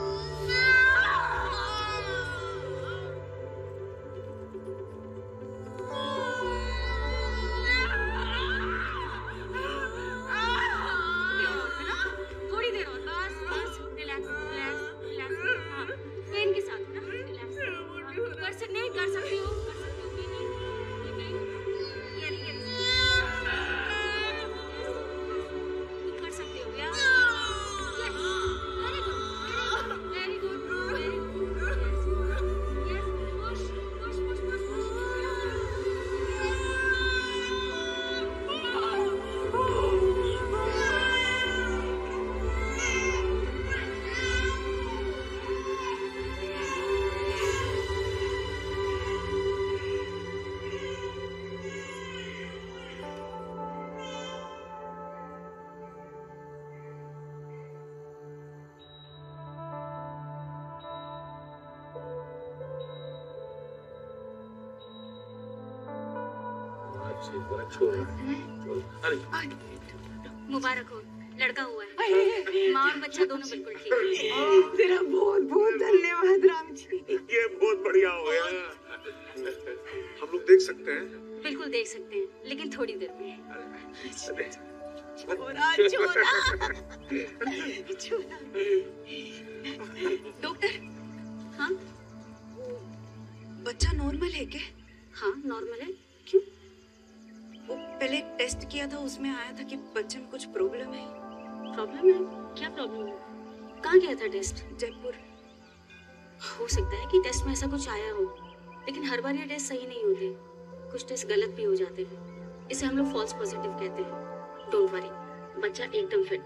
Speaker 13: थोड़ी देर और बस बस। Relax relax relax. हाँ, पेन के साथ ना, रिलैक्स। कर सकते हो कर सकते हो यार। Very good very good. Yes, push push push push push. मुबारक हो, लड़का हुआ है। माँ और बच्चा दोनों बिल्कुल ठीक है।
Speaker 6: तेरा बहुत बहुत धन्यवाद राम जी।
Speaker 11: ये बहुत बढ़िया हो गया।
Speaker 4: हम लोग देख सकते हैं?
Speaker 13: बिल्कुल देख सकते हैं, लेकिन थोड़ी देर में।
Speaker 6: छोरा छोरा छोरा।
Speaker 12: डॉक्टर,
Speaker 13: हाँ
Speaker 12: बच्चा नॉर्मल है क्या?
Speaker 13: हाँ नॉर्मल है। क्यों?
Speaker 12: वो पहले एक टेस्ट किया था, उसमें आया था कि बच्चे में कुछ प्रॉब्लम है।
Speaker 13: प्रॉब्लम है? क्या प्रॉब्लम है? कहाँ गया था टेस्ट?
Speaker 12: जयपुर।
Speaker 13: हो सकता है कि टेस्ट में ऐसा कुछ आया हो, लेकिन हर बार ये टेस्ट सही नहीं होते। कुछ टेस्ट गलत भी हो जाते हैं। इसे हम लोग फॉल्स पॉजिटिव कहते हैं। डोंट वरी, बच्चा एकदम फिट।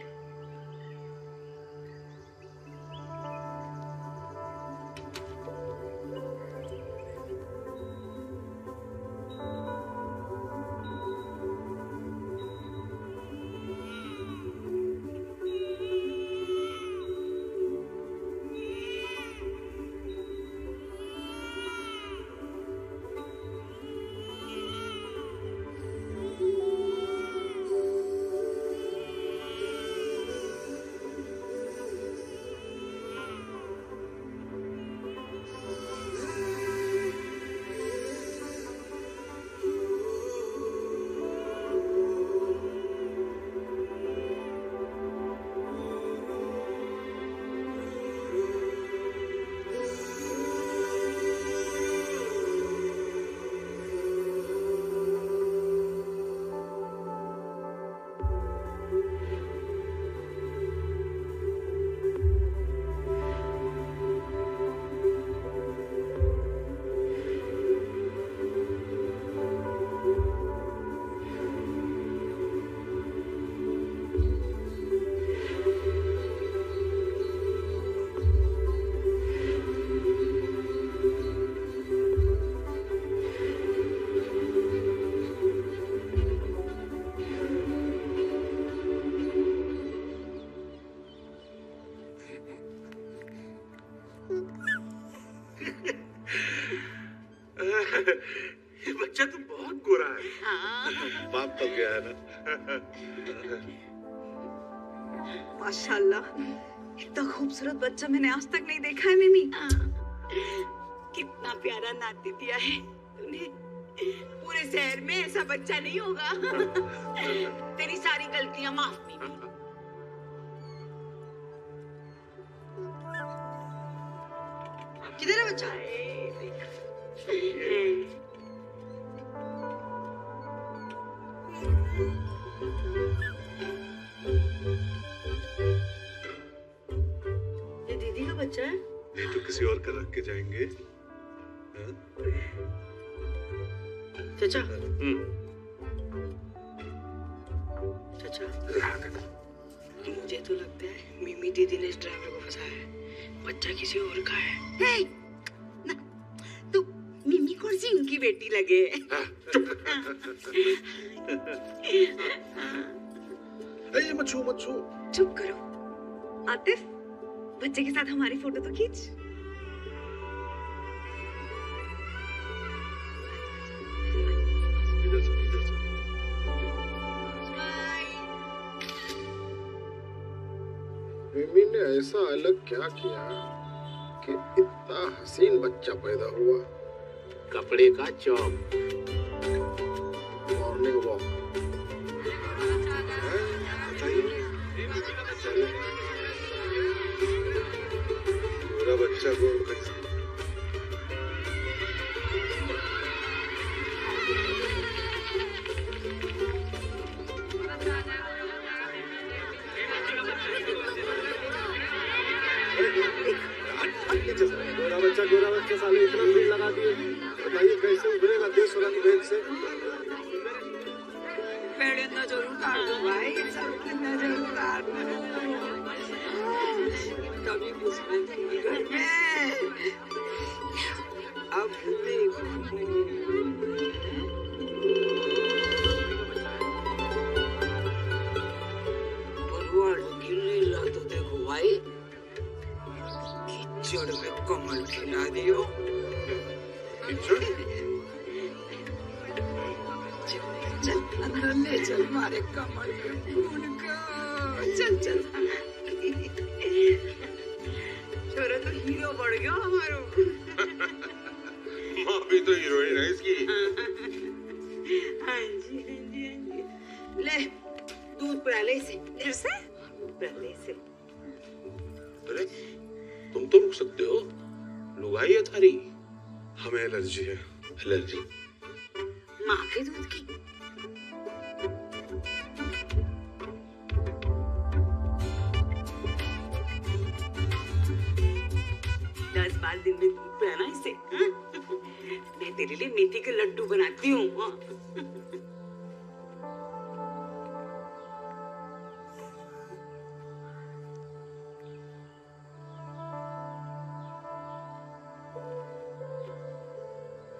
Speaker 11: ये बच्चा तो बहुत गोरा है। बाप तो गया है ना।
Speaker 10: माशाल्लाह, इतना खूबसूरत बच्चा मैंने आज तक नहीं देखा है मिमी।
Speaker 6: कितना प्यारा नाती दिया है तूने। पूरे शहर में ऐसा बच्चा नहीं होगा। तेरी सारी गलतियां माफ मिमी।
Speaker 10: किधर है बच्चा? ये दीदी का बच्चा है?
Speaker 4: नहीं तो किसी और का रख के जाएंगे।
Speaker 10: चाचा, चाचा, मुझे तो लगता है मिमी दीदी ने इस ड्राइवर को फंसाया है। बच्चा किसी और का है।
Speaker 6: तू मिमी कौन सी उनकी बेटी लगे?
Speaker 4: मत छू।
Speaker 10: चुप करो। आतिफ, बच्चे के साथ हमारी फोटो तो खींच।
Speaker 4: मिमी ने ऐसा अलग क्या किया कि इतना हसीन बच्चा पैदा हुआ?
Speaker 8: कपड़े का चौक,
Speaker 4: मॉर्निंग वॉक। पूरा बच्चा को गोरा बच्चा साले इतना भीड़ लगा दिए। बताइए कैसे उभरेगा देश रंग भेद से?
Speaker 6: पेड़ नजर उतार दो भाई, सबकी नजर उतार दो। कभी किस्मत की घर में अब देखो। तो देखो भाई, कीचड़ में कमल खिला दियो। चल अंदर ले चल मारे कमल के फूल को। चल छोरा तो हीरो बढ़ गया हमारो।
Speaker 11: माँ भी तो हीरोइन है इसकी।
Speaker 6: हाँ जी। ले दूध पिला ले इसे। देर से पिला से।
Speaker 11: अरे तुम तो रुक सकते हो, लुगाई है थारी।
Speaker 4: हमें एलर्जी है।
Speaker 11: एलर्जी
Speaker 6: माँ के दूध की? 10-12 दिन में दूध पिलाना इसे। मैं तेरे लिए मेथी के लड्डू बनाती हूँ।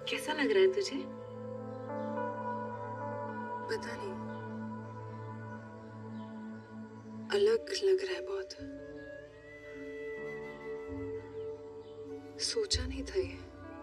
Speaker 3: कैसा लग रहा है तुझे?
Speaker 12: पता नहीं, अलग लग रहा है बहुत। सोचा नहीं था ये।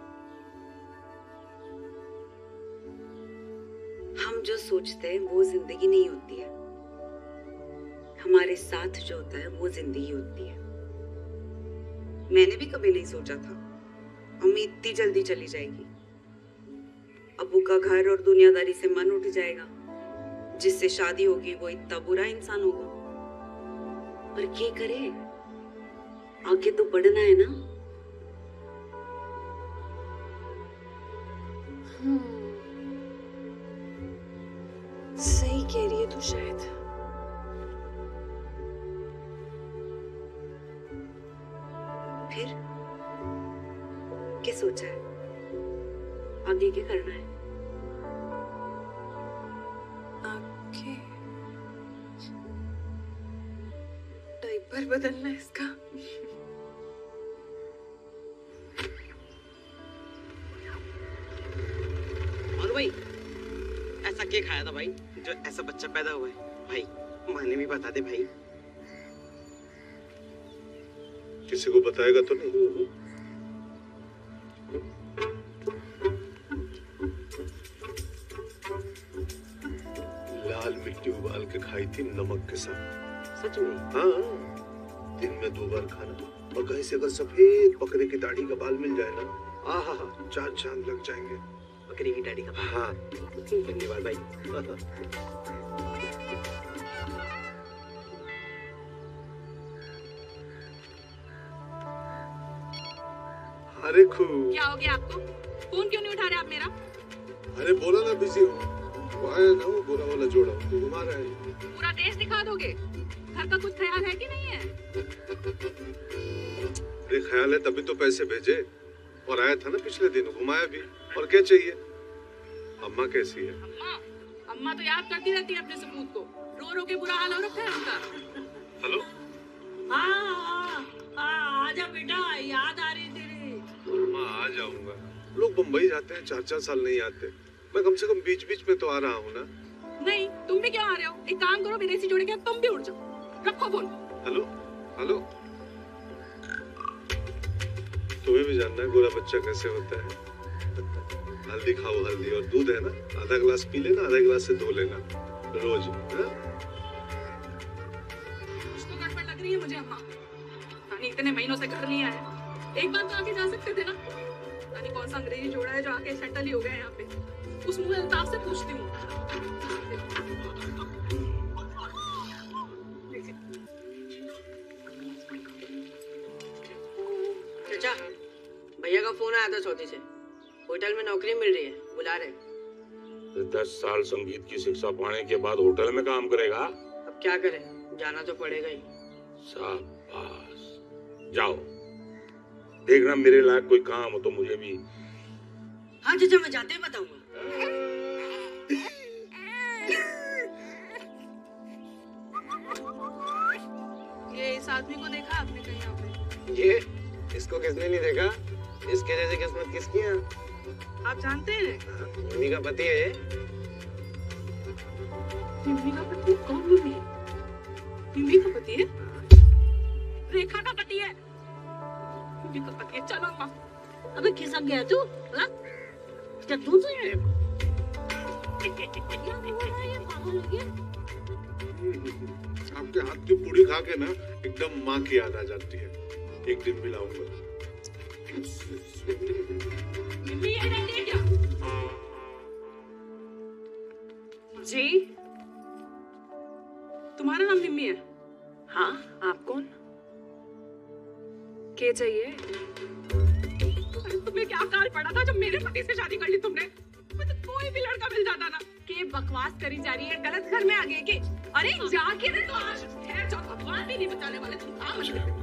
Speaker 3: हम जो सोचते हैं वो जिंदगी नहीं होती है, हमारे साथ जो होता है वो जिंदगी होती है। मैंने भी कभी नहीं सोचा था अम्मी इतनी जल्दी चली जाएगी। अबू का घर और दुनियादारी से मन उठ जाएगा, जिससे शादी होगी वो इतना बुरा इंसान होगा। पर क्या करे, आगे तो बढ़ना है ना।
Speaker 12: सही कह रही है तू शायद।
Speaker 3: फिर क्या सोचा है, आगे क्या करना है?
Speaker 12: आगे डायपर बदलना है इसका।
Speaker 14: और भाई ऐसा क्या खाया था भाई जो ऐसा बच्चा पैदा हुआ है? भाई माने भी बता दे भाई।
Speaker 4: किसी को बताएगा तो नहीं? लाल मिट्टी उबाल के खाई थी नमक के साथ।
Speaker 14: सच में?
Speaker 4: हाँ, दिन में 2 बार खाना। और कहीं से अगर सफेद बकरे की दाढ़ी का बाल मिल जाए ना, आहा, 4 चांद लग जाएंगे।
Speaker 14: बकरी की दाढ़ी का बाल?
Speaker 4: हाँ।
Speaker 14: धन्यवाद भाई।
Speaker 4: अरे खूब।
Speaker 6: क्या हो गया आपको? फोन क्यों नहीं उठा रहे आप मेरा?
Speaker 4: अरे बोला ना बिजी हूँ। वो आया ना वो गोरा वाला जोड़ा, वो घुमा रहा है।
Speaker 6: पूरा देश दिखा दोगे? घर का कुछ ख्याल है कि नहीं है?
Speaker 4: अरे ख्याल है तभी तो पैसे भेजे। और आया था ना पिछले दिन, घुमाया भी। और क्या चाहिए? अम्मा कैसी है?
Speaker 6: अम्मा तो याद करती रहती है अपने सपूत को। रो रो के बुरा हाल हो रखा है उसका।
Speaker 4: हेलो।
Speaker 10: हाँ, आजा बेटा, याद आ रही तेरी।
Speaker 4: अम्मा आ जाऊंगा। लोग बम्बई जाते हैं 4-4 साल नहीं आते। मैं कम से कम बीच बीच में तो आ रहा हूँ ना।
Speaker 6: नहीं, तुम भी क्यों आ रहे हो? एक काम करो, विदेशी जोड़े के तुम भी उड़ जाओ। रखो फोन।
Speaker 4: Hello hello. तुम्हें भी जानना है गोरा बच्चा कैसे होता है? हल्दी खाओ, हल्दी। और दूध है ना, आधा गिलास पी लेना, आधा गिलास से धो लेना रोज।
Speaker 6: कुछ तो गड़बड़ लग रही है मुझे अम्मा। रानी इतने महीनों से घर नहीं आया, एक बार तो आके जा सकते थे ना। रानी कौन सा अंग्रेजी जोड़ा है जो आके सेटल ही हो गया है यहाँ पे? उस मुंह अल्ताफ से पूछती हूँ।
Speaker 7: चाचा, भैया का फोन आया था चौथी से। होटल में नौकरी मिल रही है, बुला रहे।
Speaker 11: 10 साल संगीत की शिक्षा पाने के बाद होटल में काम करेगा?
Speaker 7: अब क्या करें, जाना तो पड़ेगा ही।
Speaker 11: शाबाश, जाओ। देखना मेरे लायक कोई काम हो तो मुझे भी।
Speaker 7: हाँ चाचा, मैं जाते ही बताऊंगा।
Speaker 6: ये इस आदमी को देखा आपने कहीं यहाँ पे?
Speaker 14: ये इसको किसने नहीं देखा? इसके जैसी किस्मत किसकी है?
Speaker 6: आप जानते हैं?
Speaker 14: मिमी का पति है ये।
Speaker 6: मिमी का पति? कौन मिमी है? मिमी का पति है? रेखा का पति है? मिमी का पति है। चलो अम्मा।
Speaker 10: अबे खिसक गया तू? हाँ? क्या तू तो है?
Speaker 4: आपके हाथ की पूरी खा के ना एकदम माँ की याद आ जाती है। एक दिन मिलाऊंगा।
Speaker 6: मिमी ये रहती है क्या? जी, तुम्हारा नाम मिमी है?
Speaker 12: हाँ, आप कौन? क्या चाहिए?
Speaker 6: अरे तुम्हें क्या काल पड़ा था जब मेरे पति से शादी कर ली तुमने? मुझे कोई भी लड़का मिल जाता ना। के बकवास करी जा रही है, गलत घर में आ गए के? अरे जाके ना, तो आज ठहर जाओ, भगवान भी नहीं बचाने वाले तुम। काम मत करो।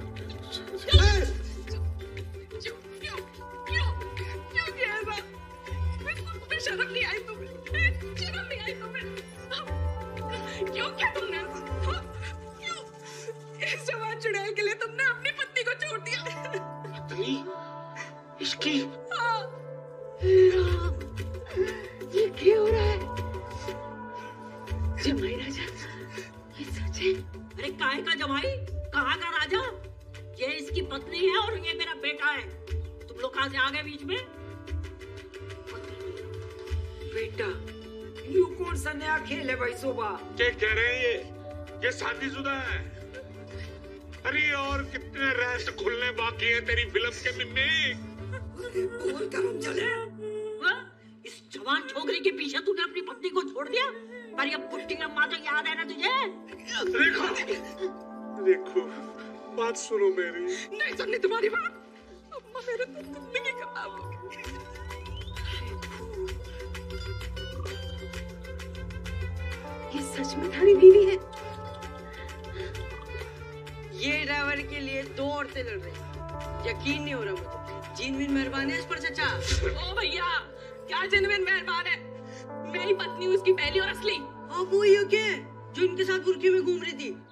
Speaker 6: शर्म नहीं आई तुम्हें? शर्म नहीं आई तुम्हें? क्यों किया तुमने? क्यों? इस जवान चुड़ैल के लिए तुमने अपनी पत्नी को छोड़ दिया?
Speaker 11: पत्नी? इसकी?
Speaker 6: हाँ।
Speaker 10: उसकी पत्नी है और ये मेरा बेटा है। तुम लोग कहाँ से आ गए बीच में?
Speaker 15: बेटा, यू कौन सा नया खेल है भाई सोबा?
Speaker 11: क्या कह रहे हैं ये शादीशुदा है? अरे और कितने रहस्य खुलने बाकी है तेरी फिल्म के मिम्मी?
Speaker 15: बोल कर हम चले।
Speaker 10: इस जवान छोकरी के पीछे तूने अपनी पत्नी को छोड़ दिया? पर ये पुट्टी अम्मा तो याद है ना तुझे?
Speaker 4: देखो, बात सुनो मेरी।
Speaker 15: नहीं सुननी तुम्हारी बात। अम्मा मेरे तो जिंदगी खराब हो गई।
Speaker 6: ये सच में तुम्हारी बीवी है?
Speaker 7: ये ड्राइवर के लिए 2 औरतें लड़ रही हैं। यकीन नहीं हो रहा मुझे। जिनविन मेहरबान है इस पर चचा।
Speaker 6: ओ भैया, क्या जिनविन मेहरबान है? मेरी पत्नी उसकी पहली और असली।
Speaker 7: हाँ वो ही क्या जो इनके साथ बुर्के में घूम रही थी।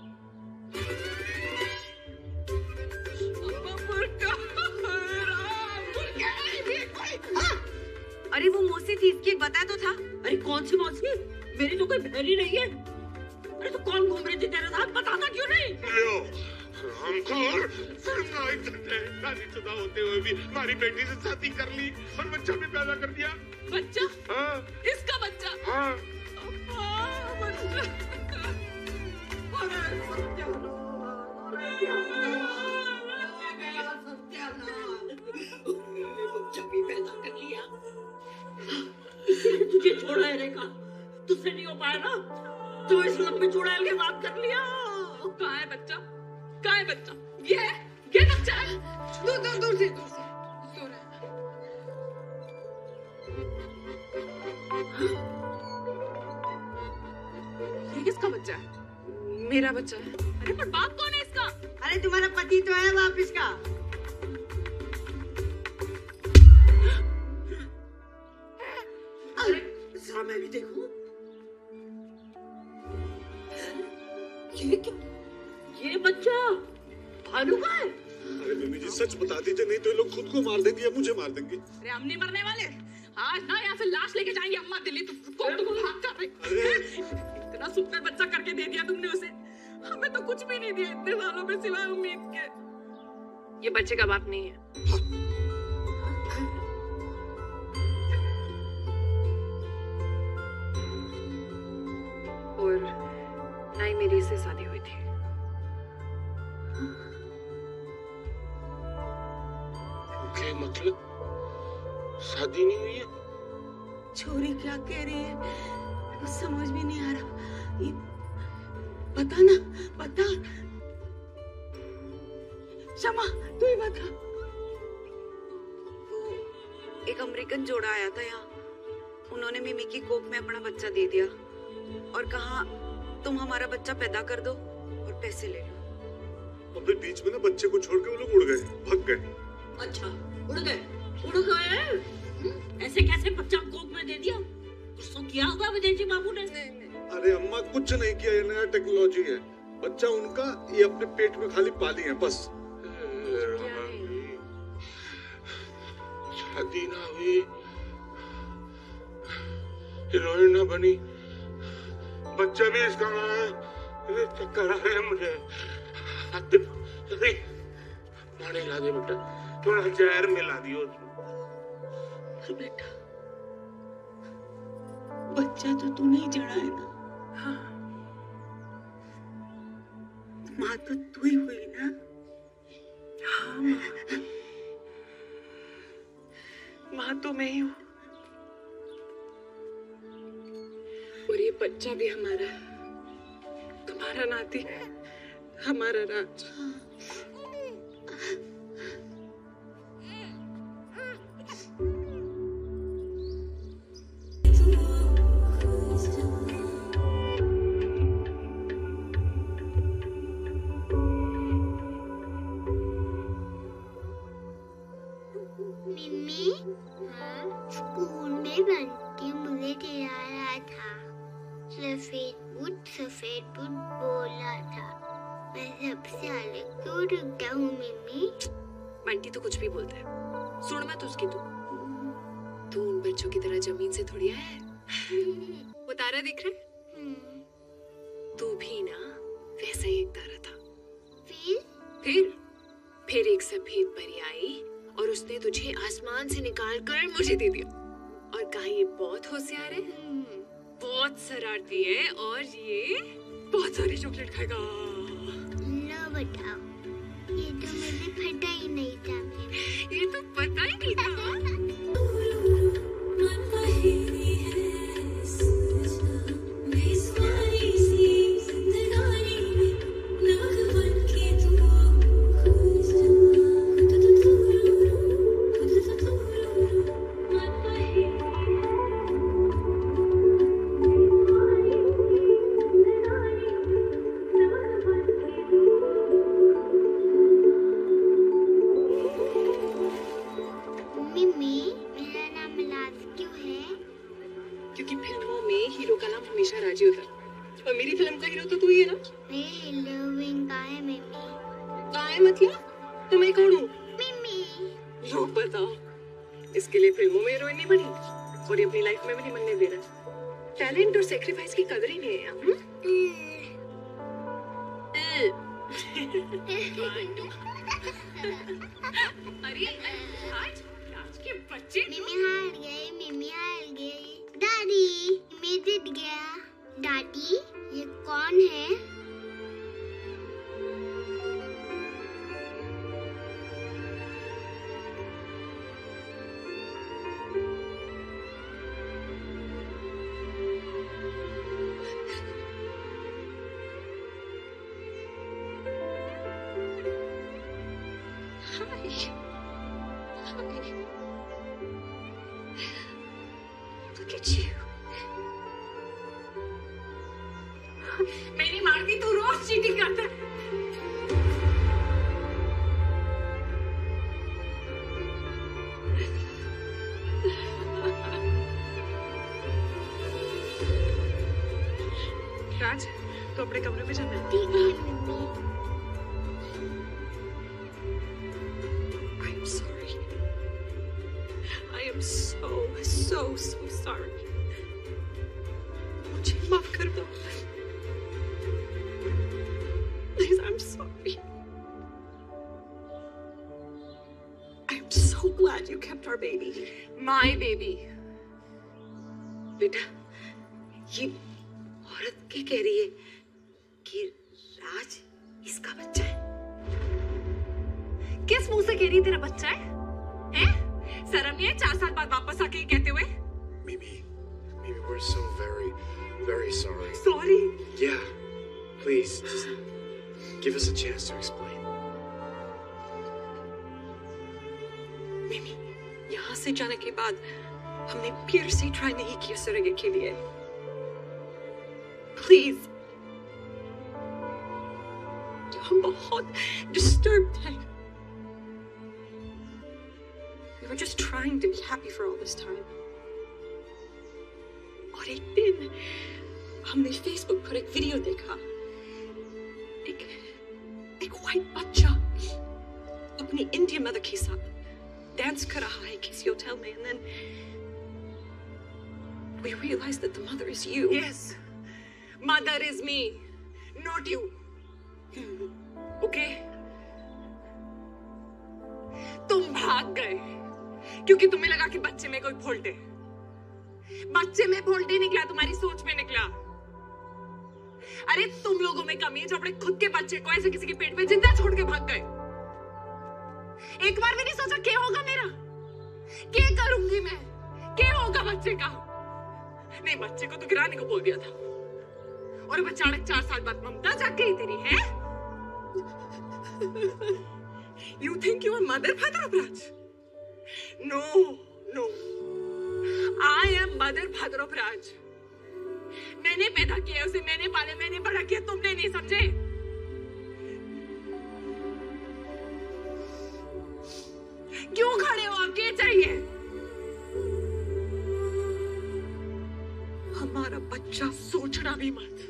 Speaker 6: अरे वो मौसी थी, इसकी बताया तो था।
Speaker 10: अरे कौन सी मौसी? मेरी तो कोई बहन ही नहीं है। अरे तो कौन घूम रही थी तेरे साथ? बताना क्यों नहीं?
Speaker 11: शादीशुदा होते हुए भी हमारी बेटी से शादी कर ली और बच्चा भी पैदा कर दिया।
Speaker 6: बच्चा?
Speaker 11: हाँ।
Speaker 6: इसका बच्चा?
Speaker 11: हाँ।
Speaker 10: पैदा कर लिया। इसलिए तुझे छोड़ा है रेखा। तुझसे नहीं हो पाया ना, तो इस लंबे चुड़ैल के साथ कर लिया।
Speaker 6: कहाँ है बच्चा? कहाँ है बच्चा? ये बच्चा है। दूर से सो रहा है। ये किसका बच्चा है? मेरा बच्चा है। अरे पर बाप कौन है इसका?
Speaker 7: अरे तुम्हारा पति तो है बाप इसका।
Speaker 10: अरे जरा मैं भी देखूं। ये क्या? ये बच्चा भालू का है?
Speaker 4: अरे मम्मी जी सच बता दीजिए, नहीं तो ये लोग खुद को मार देंगे या मुझे मार देंगे।
Speaker 6: अरे हम नहीं मरने वाले। आज ना यहाँ से लाश लेके जाएंगे अम्मा दिल्ली। कौन तुमको भाग कर रही? इतना सुंदर बच्चा करके दे दिया तुमने उसे। हमें तो कुछ भी नहीं दिया इतने सालों में सिवाय उम्मीद के। ये बच्चे का बाप नहीं है। और ना ही मेरी इससे शादी हुई थी।
Speaker 11: क्या मतलब? शादी नहीं हुई है?
Speaker 6: छोरी क्या कह रही है? कुछ समझ में नहीं आ रहा। ये बता ना, बता। क्षमा, तू ही बता।
Speaker 12: एक अमेरिकन जोड़ा आया था यहाँ। उन्होंने मिमी की कोख में अपना बच्चा दे दिया और कहा तुम हमारा बच्चा पैदा कर दो और पैसे ले लो।
Speaker 4: और फिर बीच में ना बच्चे को छोड़ के वो लोग उड़ गए, भाग गए।
Speaker 10: अच्छा उड़ गए? ऐसे कैसे बच्चा कोख में दे दिया? कुछ तो किया होगा विदेशी बाबू ने।
Speaker 4: अरे अम्मा कुछ नहीं किया, ये नया टेक्नोलॉजी है। बच्चा उनका, ये अपने पेट में खाली पाली है बस।
Speaker 11: शादी ना हुई, हीरोइन ना बनी, बच्चा भी इसका ना है। अरे चक्कर आ रहे हैं मुझे। पानी ला दे बेटा, थोड़ा जहर मिला दियो उसमें।
Speaker 6: बेटा, बच्चा तो तू नहीं जड़ा है ना? हाँ। माँ तो तू ही हुई ना? हाँ माँ तो मैं ही हूँ। और ये बच्चा भी हमारा है, तुम्हारा नाती, हमारा राज।
Speaker 16: स्कूल में बंटी मुझे खिलाया था। सफेद बुट बोला था। मैं सबसे अलग क्यों रुक गया हूँ मिमी?
Speaker 3: बंटी तो कुछ भी बोलता है, सुन मत उसकी। तू उन बच्चों की तरह जमीन से थोड़ी आया है। वो तारा दिख रहा है? तू भी ना वैसा ही एक तारा था।
Speaker 17: फिर एक सफेद परी आई और उसने तुझे आसमान से निकाल कर मुझे दे दिया और कहा ये बहुत होशियार है, बहुत शरारती है और ये बहुत सारी चॉकलेट खाएगा।
Speaker 16: लो बताओ, ये तो मुझे पता ही नहीं था।
Speaker 17: ये तो पता ही नहीं था। मेरी मारती तू रोज चीटिंग करता है। राज, तो अपने कमरे में जाना है। I'm sorry. I am so sorry. मुझे माफ कर दो। Please, I'm sorry. I'm so glad you kept our baby. My baby. बेटा, ये औरत क्या कह रही है कि राज इसका बच्चा है? किस मुंह से कह रही है तेरा बच्चा है? हैं? शर्म नहीं है 4 साल बाद वापस आके कहते हुए?
Speaker 2: Mimi, we're so very sorry.
Speaker 17: Sorry?
Speaker 2: Yeah. Please, just give us a chance to explain.
Speaker 10: मिमी, यहाँ से जाने के बाद हमने फिर से ट्राई नहीं किया surrogate के लिए। Please. हम बहुत disturbed हैं। We were just trying to be happy for all this time. और एक दिन हमने Facebook पर एक वीडियो देखा। एक white बच्चा अपनी इंडियन मदर के साथ डांस कर रहा है किसी होटल में, and then we realized that the mother is you.
Speaker 17: Yes, mother is me, not you. Okay? तुम भाग गए क्योंकि तुम्हें लगा कि बच्चे में कोई फॉल्ट है। बच्चे में फॉल्ट ही निकला, तुम्हारी सोच में निकला। अरे तुम लोगों में कमी है जो अपने खुद के बच्चे को ऐसे किसी के पेट में जिंदा छोड़ के भाग गए। एक बार भी नहीं सोचा क्या होगा मेरा, क्या करूंगी मैं, क्या होगा बच्चे का। नहीं, बच्चे को तो गिराने को बोल दिया था और अब अचानक 4 साल बाद ममता जाग गई तेरी, है? You think you are mother father of Raj? No. I am mother father of Raj. मैंने पैदा किया उसे, मैंने पाला, मैंने बड़ा किया, तुमने नहीं समझे? क्यों खड़े हो आप? क्या चाहिए?
Speaker 10: हमारा बच्चा सोचना भी मत।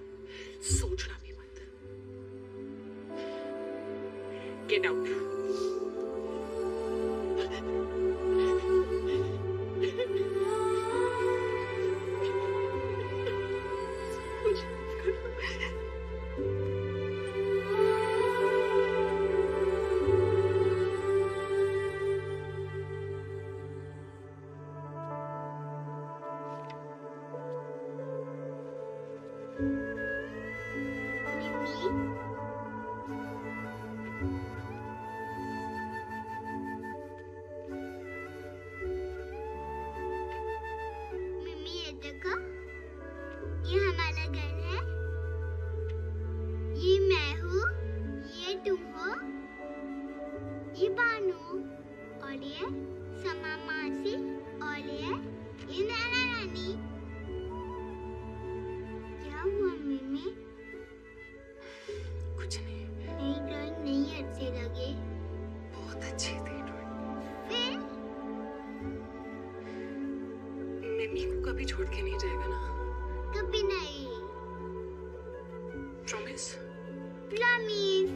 Speaker 17: Get out.
Speaker 16: नानू और ये समा मासी और ये नाना नानी। क्या हुआ मम्मी?
Speaker 3: कुछ नहीं।
Speaker 16: नई ड्राइंग नहीं अच्छी लगी?
Speaker 3: बहुत अच्छी थी ड्राइंग।
Speaker 16: फिर?
Speaker 3: मम्मी को कभी छोड़ के नहीं जाएगा ना?
Speaker 16: कभी नहीं।
Speaker 3: प्रॉमिस?
Speaker 16: प्रॉमिस।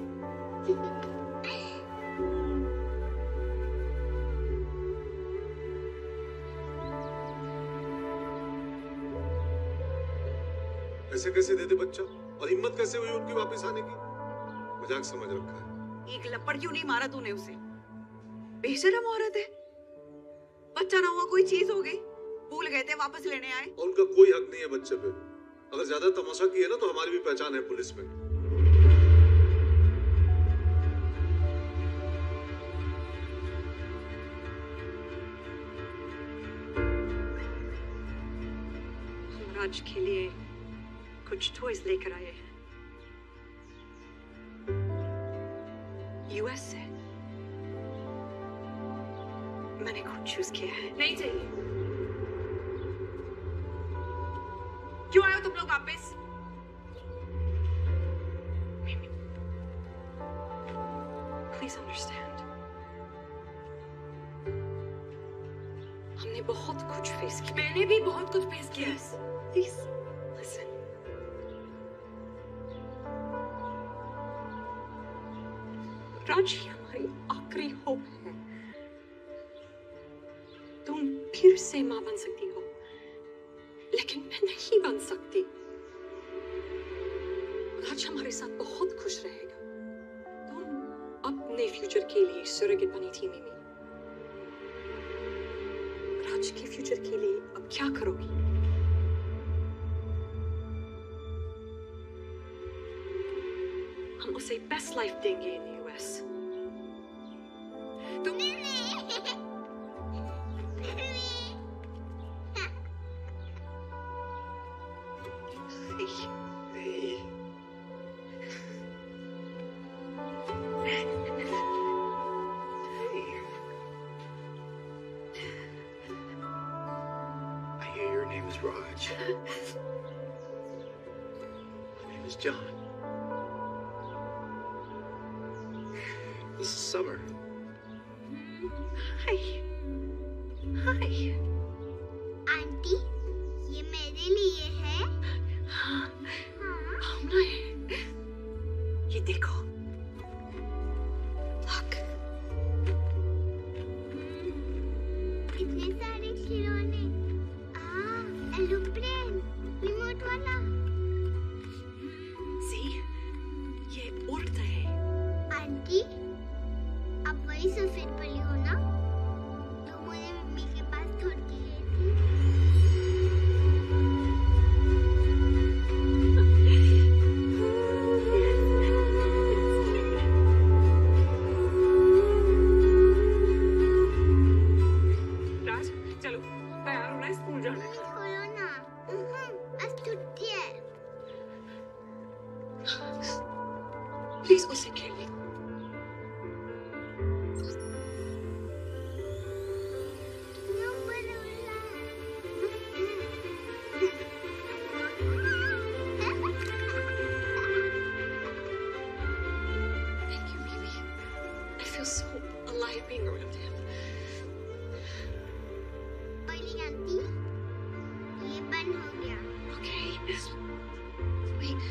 Speaker 4: ऐसे कैसे दे दे बच्चा? और हिम्मत कैसे हुई उनकी वापस आने की? मजाक समझ रखा है।
Speaker 12: एक लपड़ क्यों नहीं मारा तूने उसे? बेशरम औरत है। बच्चा ना हुआ कोई चीज हो गई, भूल गए थे, वापस लेने आए।
Speaker 4: और उनका कोई हक नहीं है बच्चे पे। अगर ज्यादा तमाशा किया ना तो हमारी भी पहचान है पुलिस में।
Speaker 10: हम राज के लिए कुछ टॉयज लेकर आए हैं यूएस से। मैंने खुद चूज किया है।
Speaker 17: नहीं चाहिए। क्यों आए हो तुम लोग वापस?
Speaker 10: प्लीज अंडरस्टैंड, हमने बहुत कुछ फेस किया।
Speaker 17: मैंने भी बहुत कुछ फेस किया।
Speaker 10: Please listen. राज ही हमारी आखिरी होप है। तुम फिर से मां बन सकती हो, लेकिन मैं नहीं बन सकती। राज हमारे साथ बहुत खुश रहेगा। तुम अपने फ्यूचर के लिए surrogate बनी थी मिमी। राज के फ्यूचर के लिए अब क्या करोगी? हम उसे बेस्ट लाइफ देंगे इन यूएस। तुम
Speaker 2: I hear your name is Raj. My name is John. This is Summer.
Speaker 10: Hi. Hi.
Speaker 16: Aunty, ये मेरे लिए है।
Speaker 10: हमने ये देखो। Look.
Speaker 16: कितने सारे खिलौने। एरोप्लेन, रिमोट वाला।
Speaker 10: See? ये उड़ता है।
Speaker 16: आंटी, आप वही सफेद परी हो ना? तो मुझे मम्मी के पास छोड़ के गई थी।
Speaker 17: राज, चलो, तैयार होना है, स्कूल जाना है।
Speaker 16: खोलो ना। आज छुट्टी है।
Speaker 10: प्लीज उसे खेलने। Thank you, Mimi. I feel so alive being around him.
Speaker 16: और आंटी, ये बंद हो गया।
Speaker 10: Okay. Wait.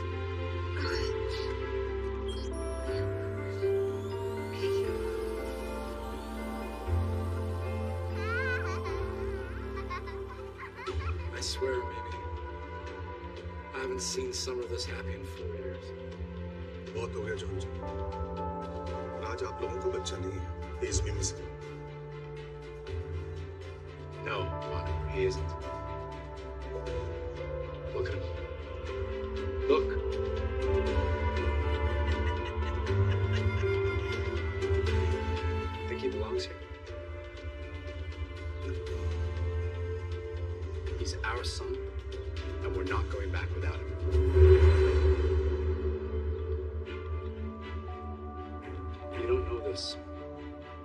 Speaker 2: I swear, Mimi, I haven't seen Summer this happy in 4 years.
Speaker 4: बहुत हो गया जॉन जी। राज आप लोगों का बच्चा नहीं है। He is Mimi's son.
Speaker 2: No, he isn't. Look at him. Look. Think he belongs here? He's our son, and we're not going back without him. You don't know this,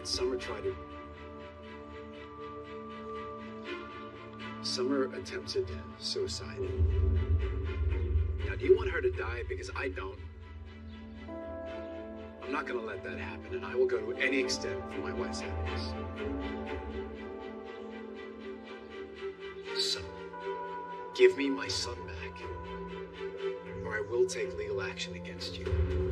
Speaker 2: Summer attempted suicide. Now, do you want her to die? Because I don't. I'm not gonna let that happen, and I will go to any extent for my wife's happiness. So, give me my son back, or I will take legal action against you.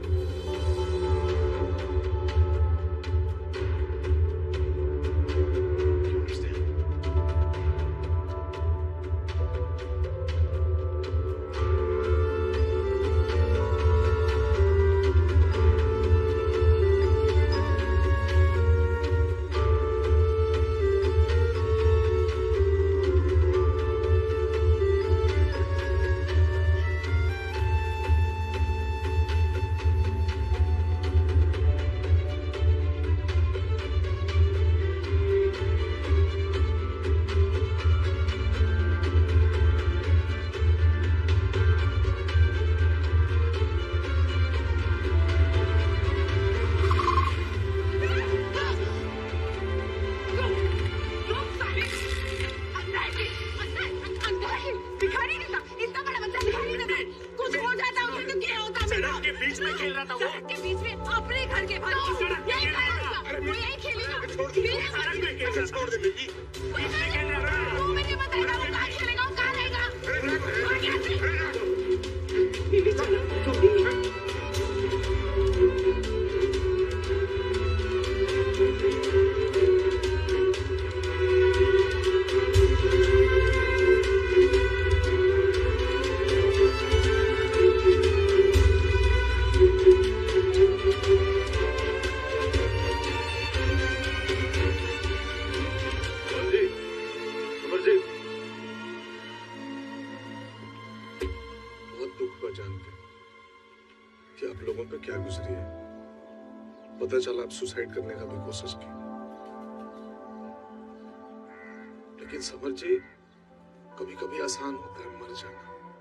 Speaker 4: पता चला आप suicide करने का भी कोशिश की, लेकिन summer जी कभी कभी आसान होता है मर जाना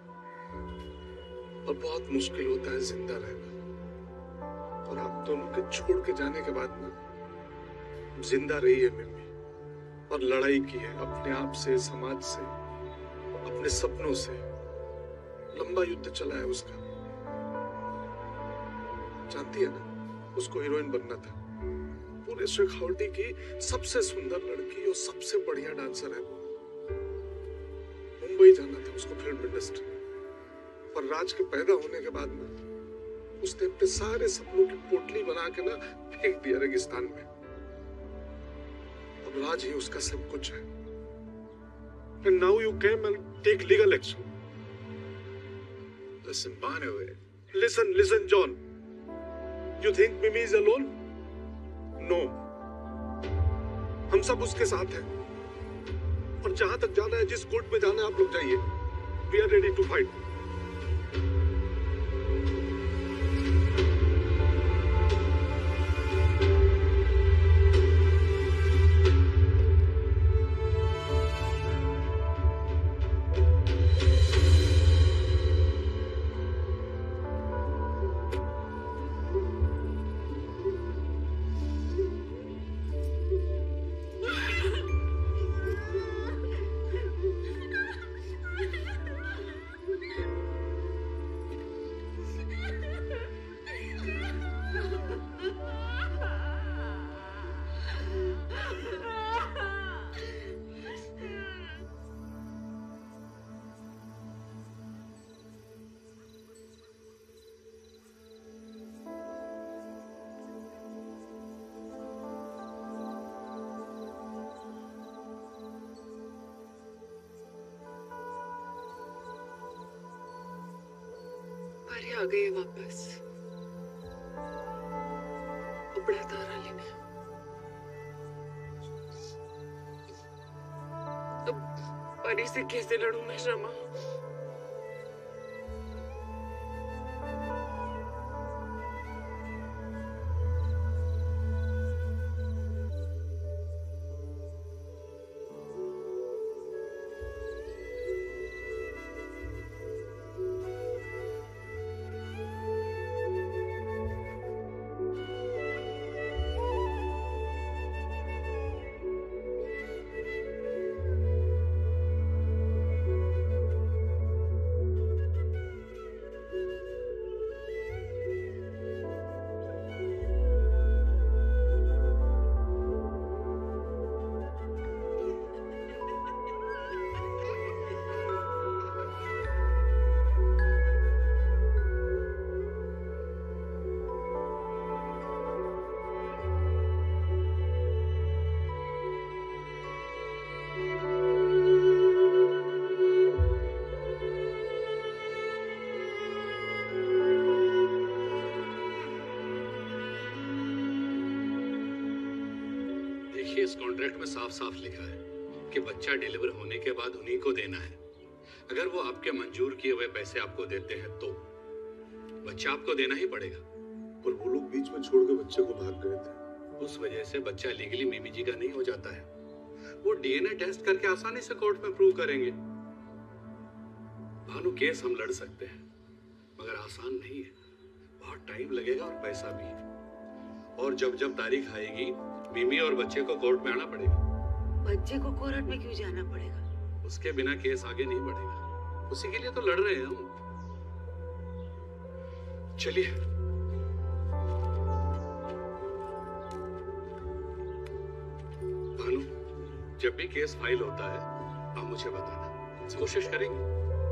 Speaker 4: और बहुत मुश्किल होता है जिंदा रहना। और आप दोनों के छोड़ के जाने के बाद ना जिंदा रही है मिम्मी और लड़ाई की है अपने आप से, समाज से, अपने सपनों से। लंबा युद्ध चला है उसका, जानती है ना, उसको हीरोइन बनना था। पूरे शेखावटी की सबसे सुंदर लड़की और सबसे बढ़िया डांसर है वो। मुंबई जाना था उसको फिल्म इंडस्ट्री। पर राज के पैदा होने के बाद ना उसने अपने सारे सपनों की पोटली बना के ना फेंक दिया रेगिस्तान में। अब राज ही उसका सब कुछ है। And now you came and take legal action.
Speaker 2: Listen, Banu.
Speaker 4: Listen, John. You think Mimi is alone? No. हम सब उसके साथ हैं। और जहां तक जाना है, जिस कोर्ट में जाना है, आप लोग जाइए। We are ready to fight.
Speaker 17: आ गई वापस अपना तारा लेने। अब परी से कैसे लड़ूं मैं रमा?
Speaker 18: देखिए, इस कॉन्ट्रैक्ट में साफ साफ लिखा है कि बच्चा डिलीवर होने के बाद उन्हीं को देना है। अगर वो आपके मंजूर किए हुए पैसे आपको देते हैं तो बच्चा आपको देना ही पड़ेगा।
Speaker 4: पर वो लोग बीच में छोड़ के बच्चे को भाग गए थे।
Speaker 18: उस वजह से बच्चा लीगली मिमी जी का नहीं हो जाता है। वो डीएनए टेस्ट करके आसानी से कोर्ट में प्रूव करेंगे। भानु, केस हम लड़ सकते हैं मगर आसान नहीं है, बहुत टाइम लगेगा और पैसा भी। और जब जब तारीख आएगी मिमी और बच्चे को कोर्ट में आना पड़ेगा।
Speaker 6: बच्चे को कोर्ट में क्यों जाना पड़ेगा?
Speaker 18: उसके बिना केस आगे नहीं बढ़ेगा, उसी के लिए तो लड़ रहे हैं हम। चलिए। भानु, जब भी केस फाइल होता है आप मुझे बताना, कोशिश करेंगे।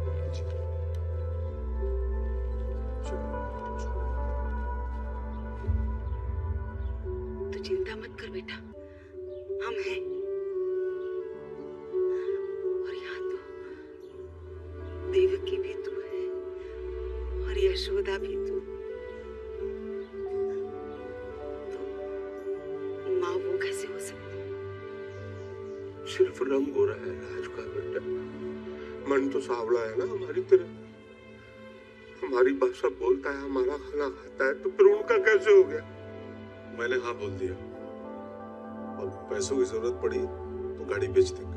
Speaker 6: तू चिंता मत कर बेटा, हम हैं। और यहाँ तो देवकी भी तू है और यशोदा भी तू। तो माँ वो कैसे हो सकती?
Speaker 11: सिर्फ रंग हो रहा है राज का बेटा, मन तो सावला है ना हमारी तरह। हमारी भाषा बोलता है, हमारा खाना खाता है, तो फिर उनका कैसे हो गया?
Speaker 4: मैंने हाँ बोल दिया और पैसों की जरूरत पड़ी तो गाड़ी बेच देंगे।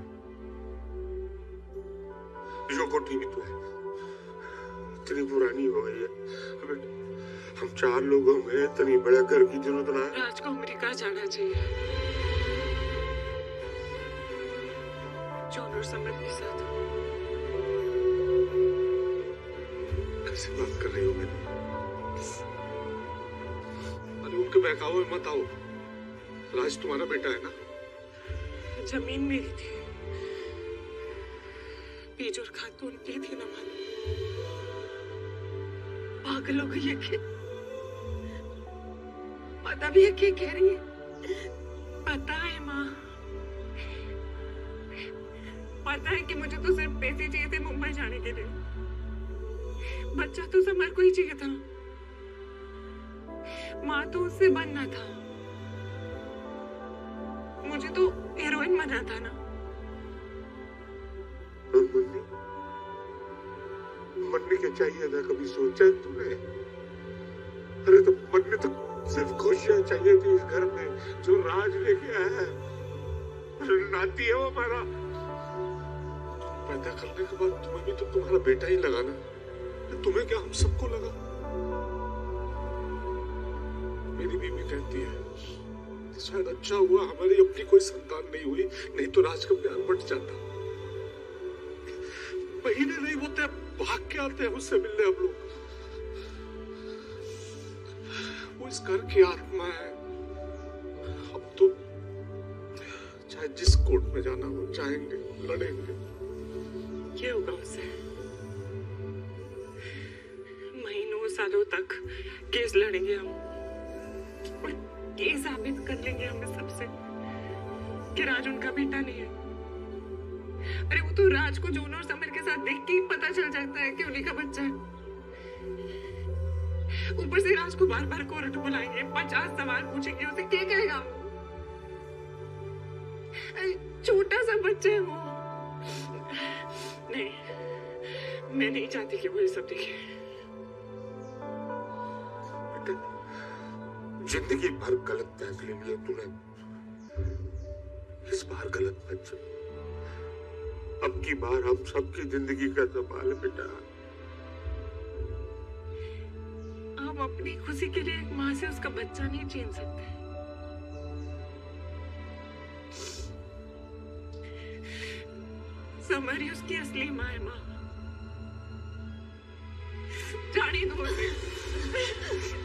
Speaker 11: जो कोठी भी तो है, इतनी पुरानी हो गई है। अबे हम 4 लोगों में इतनी बड़े घर की जरूरत ना है।
Speaker 17: राज को अमेरिका जाना चाहिए जॉन और समर के साथ।
Speaker 4: कैसे बात कर रही हो मेरी? अरे उनके बहकावे में मत आओ। राज तुम्हारा बेटा है ना?
Speaker 17: जमीन मेरी थी, बीज और खाद तो उनकी थी ना माँ। पागल हो गई है कि पता भी है क्या कह रही है? पता है माँ, पता है कि मुझे तो सिर्फ पैसे चाहिए थे मुंबई जाने के लिए। बच्चा तो समर को ही चाहिए था, माँ तो उससे बनना था। मुझे तो हीरोइन बनना था ना।
Speaker 11: मरने क्या चाहिए था, कभी सोचा है तूने? अरे तो मरने तो सिर्फ खुशियां चाहिए थी इस घर में जो राज लेके आया है। नाती है वो हमारा।
Speaker 4: पैदा करने के बाद तुम्हें भी तो तुम्हारा बेटा ही लगा ना, तुम्हें क्या हम सबको लगा? मेरी बीवी कहती है शायद अच्छा हुआ हमारी अपनी कोई संतान नहीं हुई, नहीं तो राज का प्यार बट जाता। महीने नहीं होते भाग के आते हैं उससे मिलने हम लोग। वो इस घर की आत्मा है। अब तो चाहे जिस कोर्ट में जाना हो जाएंगे, लड़ेंगे।
Speaker 17: क्या होगा उससे? महीनों सालों तक केस लड़ेंगे हम और केस साबित कर लेंगे हमें सबसे कि राज उनका बेटा नहीं है। अरे वो तो राज को जॉन और समर के साथ देख के ही पता चल जाता है कि उन्हीं का बच्चा है। ऊपर से राज को बार बार कोर्ट बुलाएंगे, 50 सवाल पूछेंगे, उसे क्या कहेगा वो? छोटा सा बच्चा है वो। नहीं, मैं नहीं चाहती कि वो ये सब देखे।
Speaker 11: जिंदगी भर गलत फैसले लिए तूने, इस बार गलत मत चल। अब की बार हम सबकी जिंदगी का सवाल है बेटा।
Speaker 17: हम अपनी खुशी के लिए एक माँ से उसका बच्चा नहीं छीन सकते। समर ही उसकी असली माँ है। माँ जाने दो उसे।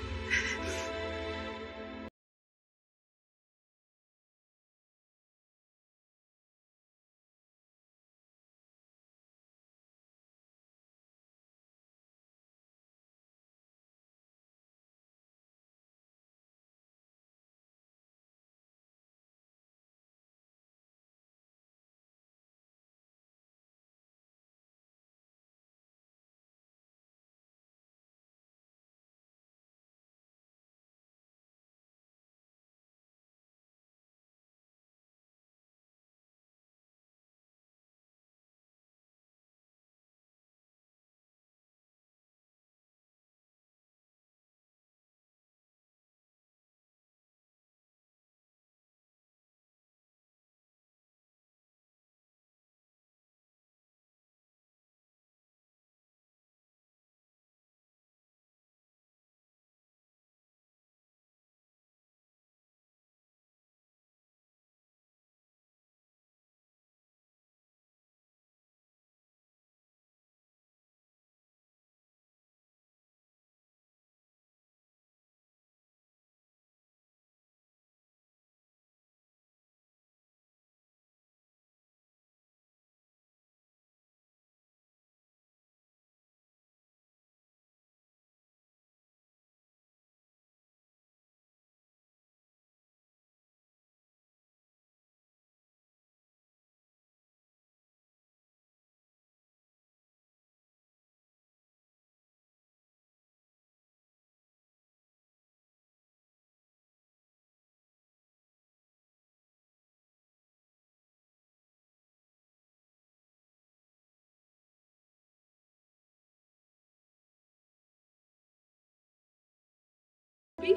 Speaker 17: भी?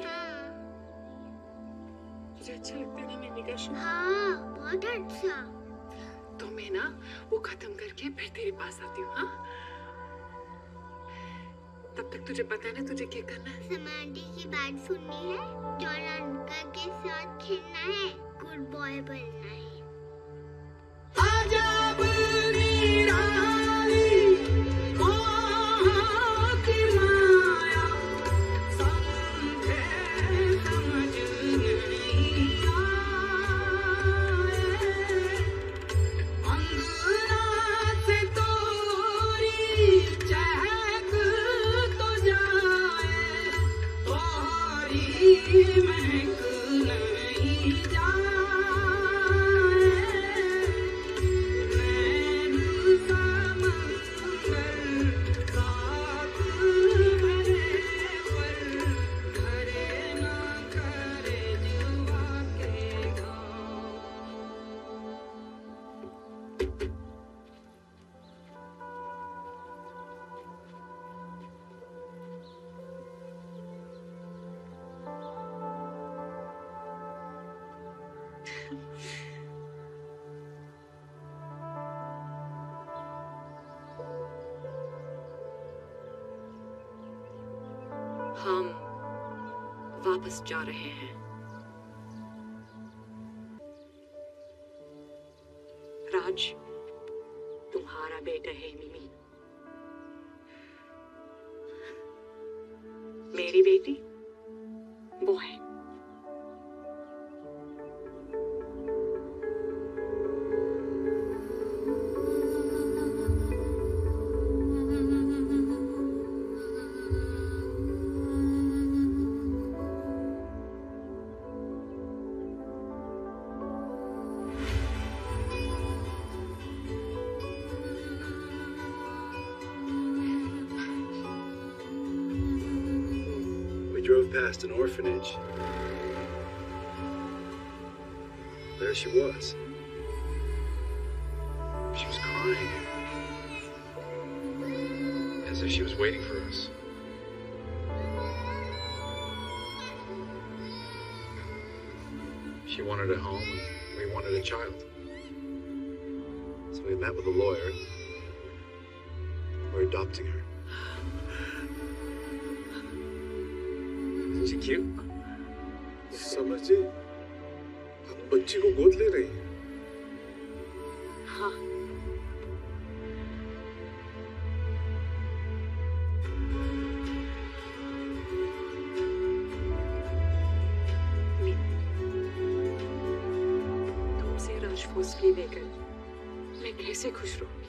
Speaker 17: मुझे अच्छा लगता है ना मिमी का शो?
Speaker 16: हाँ, बहुत अच्छा।
Speaker 17: तो मैं ना वो खत्म करके फिर तेरे पास आती हूँ, हाँ? तब तक तुझे पता है ना तुझे क्या करना है?
Speaker 16: समाधि की बात सुननी है, जॉन अंकल के साथ खेलना है, गुड बॉय बनना है।
Speaker 5: अजब निराली मोह की माया, समझे समझ नहीं आए, अंगना से तोरी चहक तो जाए, तोरी महक नहीं जाए।
Speaker 3: हम वापस जा रहे हैं। राज तुम्हारा बेटा है मिमी, मेरी बेटी वो है।
Speaker 2: Drove past an orphanage. There she was. She was crying. As if she was waiting for us. She wanted a home, and we wanted a child. So we met with a lawyer. We're adopting her. Isn't she cute?
Speaker 4: समझे, आप बच्ची को गोद ले रही हैं?
Speaker 3: हाँ। तुमसे राजफोसली लेकर मैं कैसे खुश रहूंगी?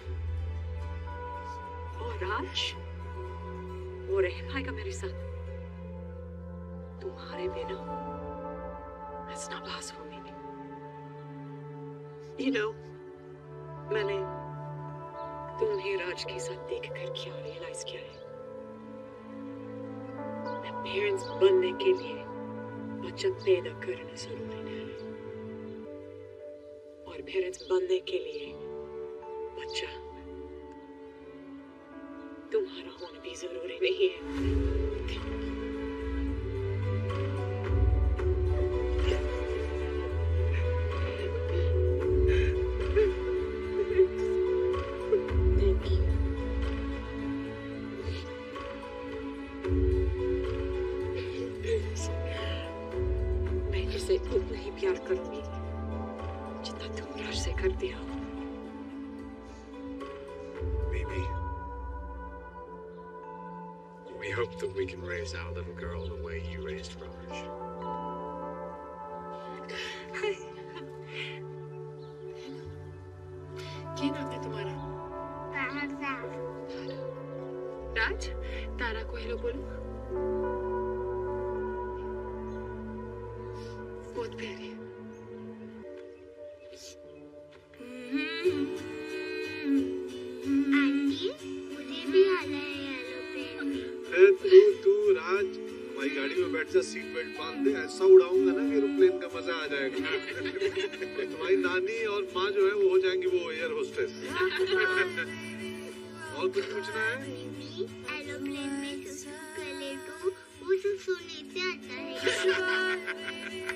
Speaker 3: और राज वो रह पाएगा मेरे साथ? तुम्हारे बिना it's not possible, Mimi. You know, मैंने तुम्हें राज के साथ देखकर क्या रियलाइज किया है? मैं पेरेंट्स बनने के लिए बच्चा पैदा करना जरूरी नहीं है, और पेरेंट्स बनने के लिए बच्चा तुम्हारा होना भी जरूरी नहीं है। उतना ही प्यार करूंगी जितना तुम राज से करती हो।
Speaker 2: Mimi, we hope that we can raise our little girl the way you raised Raj.
Speaker 17: क्या नाम है तुम्हारा? राज, तारा को हेलो बोलो। बहुत प्यारी।
Speaker 16: आंटी, मुझे भी आना है एरोप्लेन में।
Speaker 4: तू राज हमारी गाड़ी में बैठ जा, सीट बेल्ट बांध दे, ऐसा उड़ाऊंगा ना कि एरोप्लेन का मजा आ जाएगा। तुम्हारी नानी और माँ जो है वो हो जाएंगी वो एयर होस्टेस। और कुछ पूछना है?
Speaker 16: एरोप्लेन में सुसु कर ले तो वो सिर्फ सोने से आता है।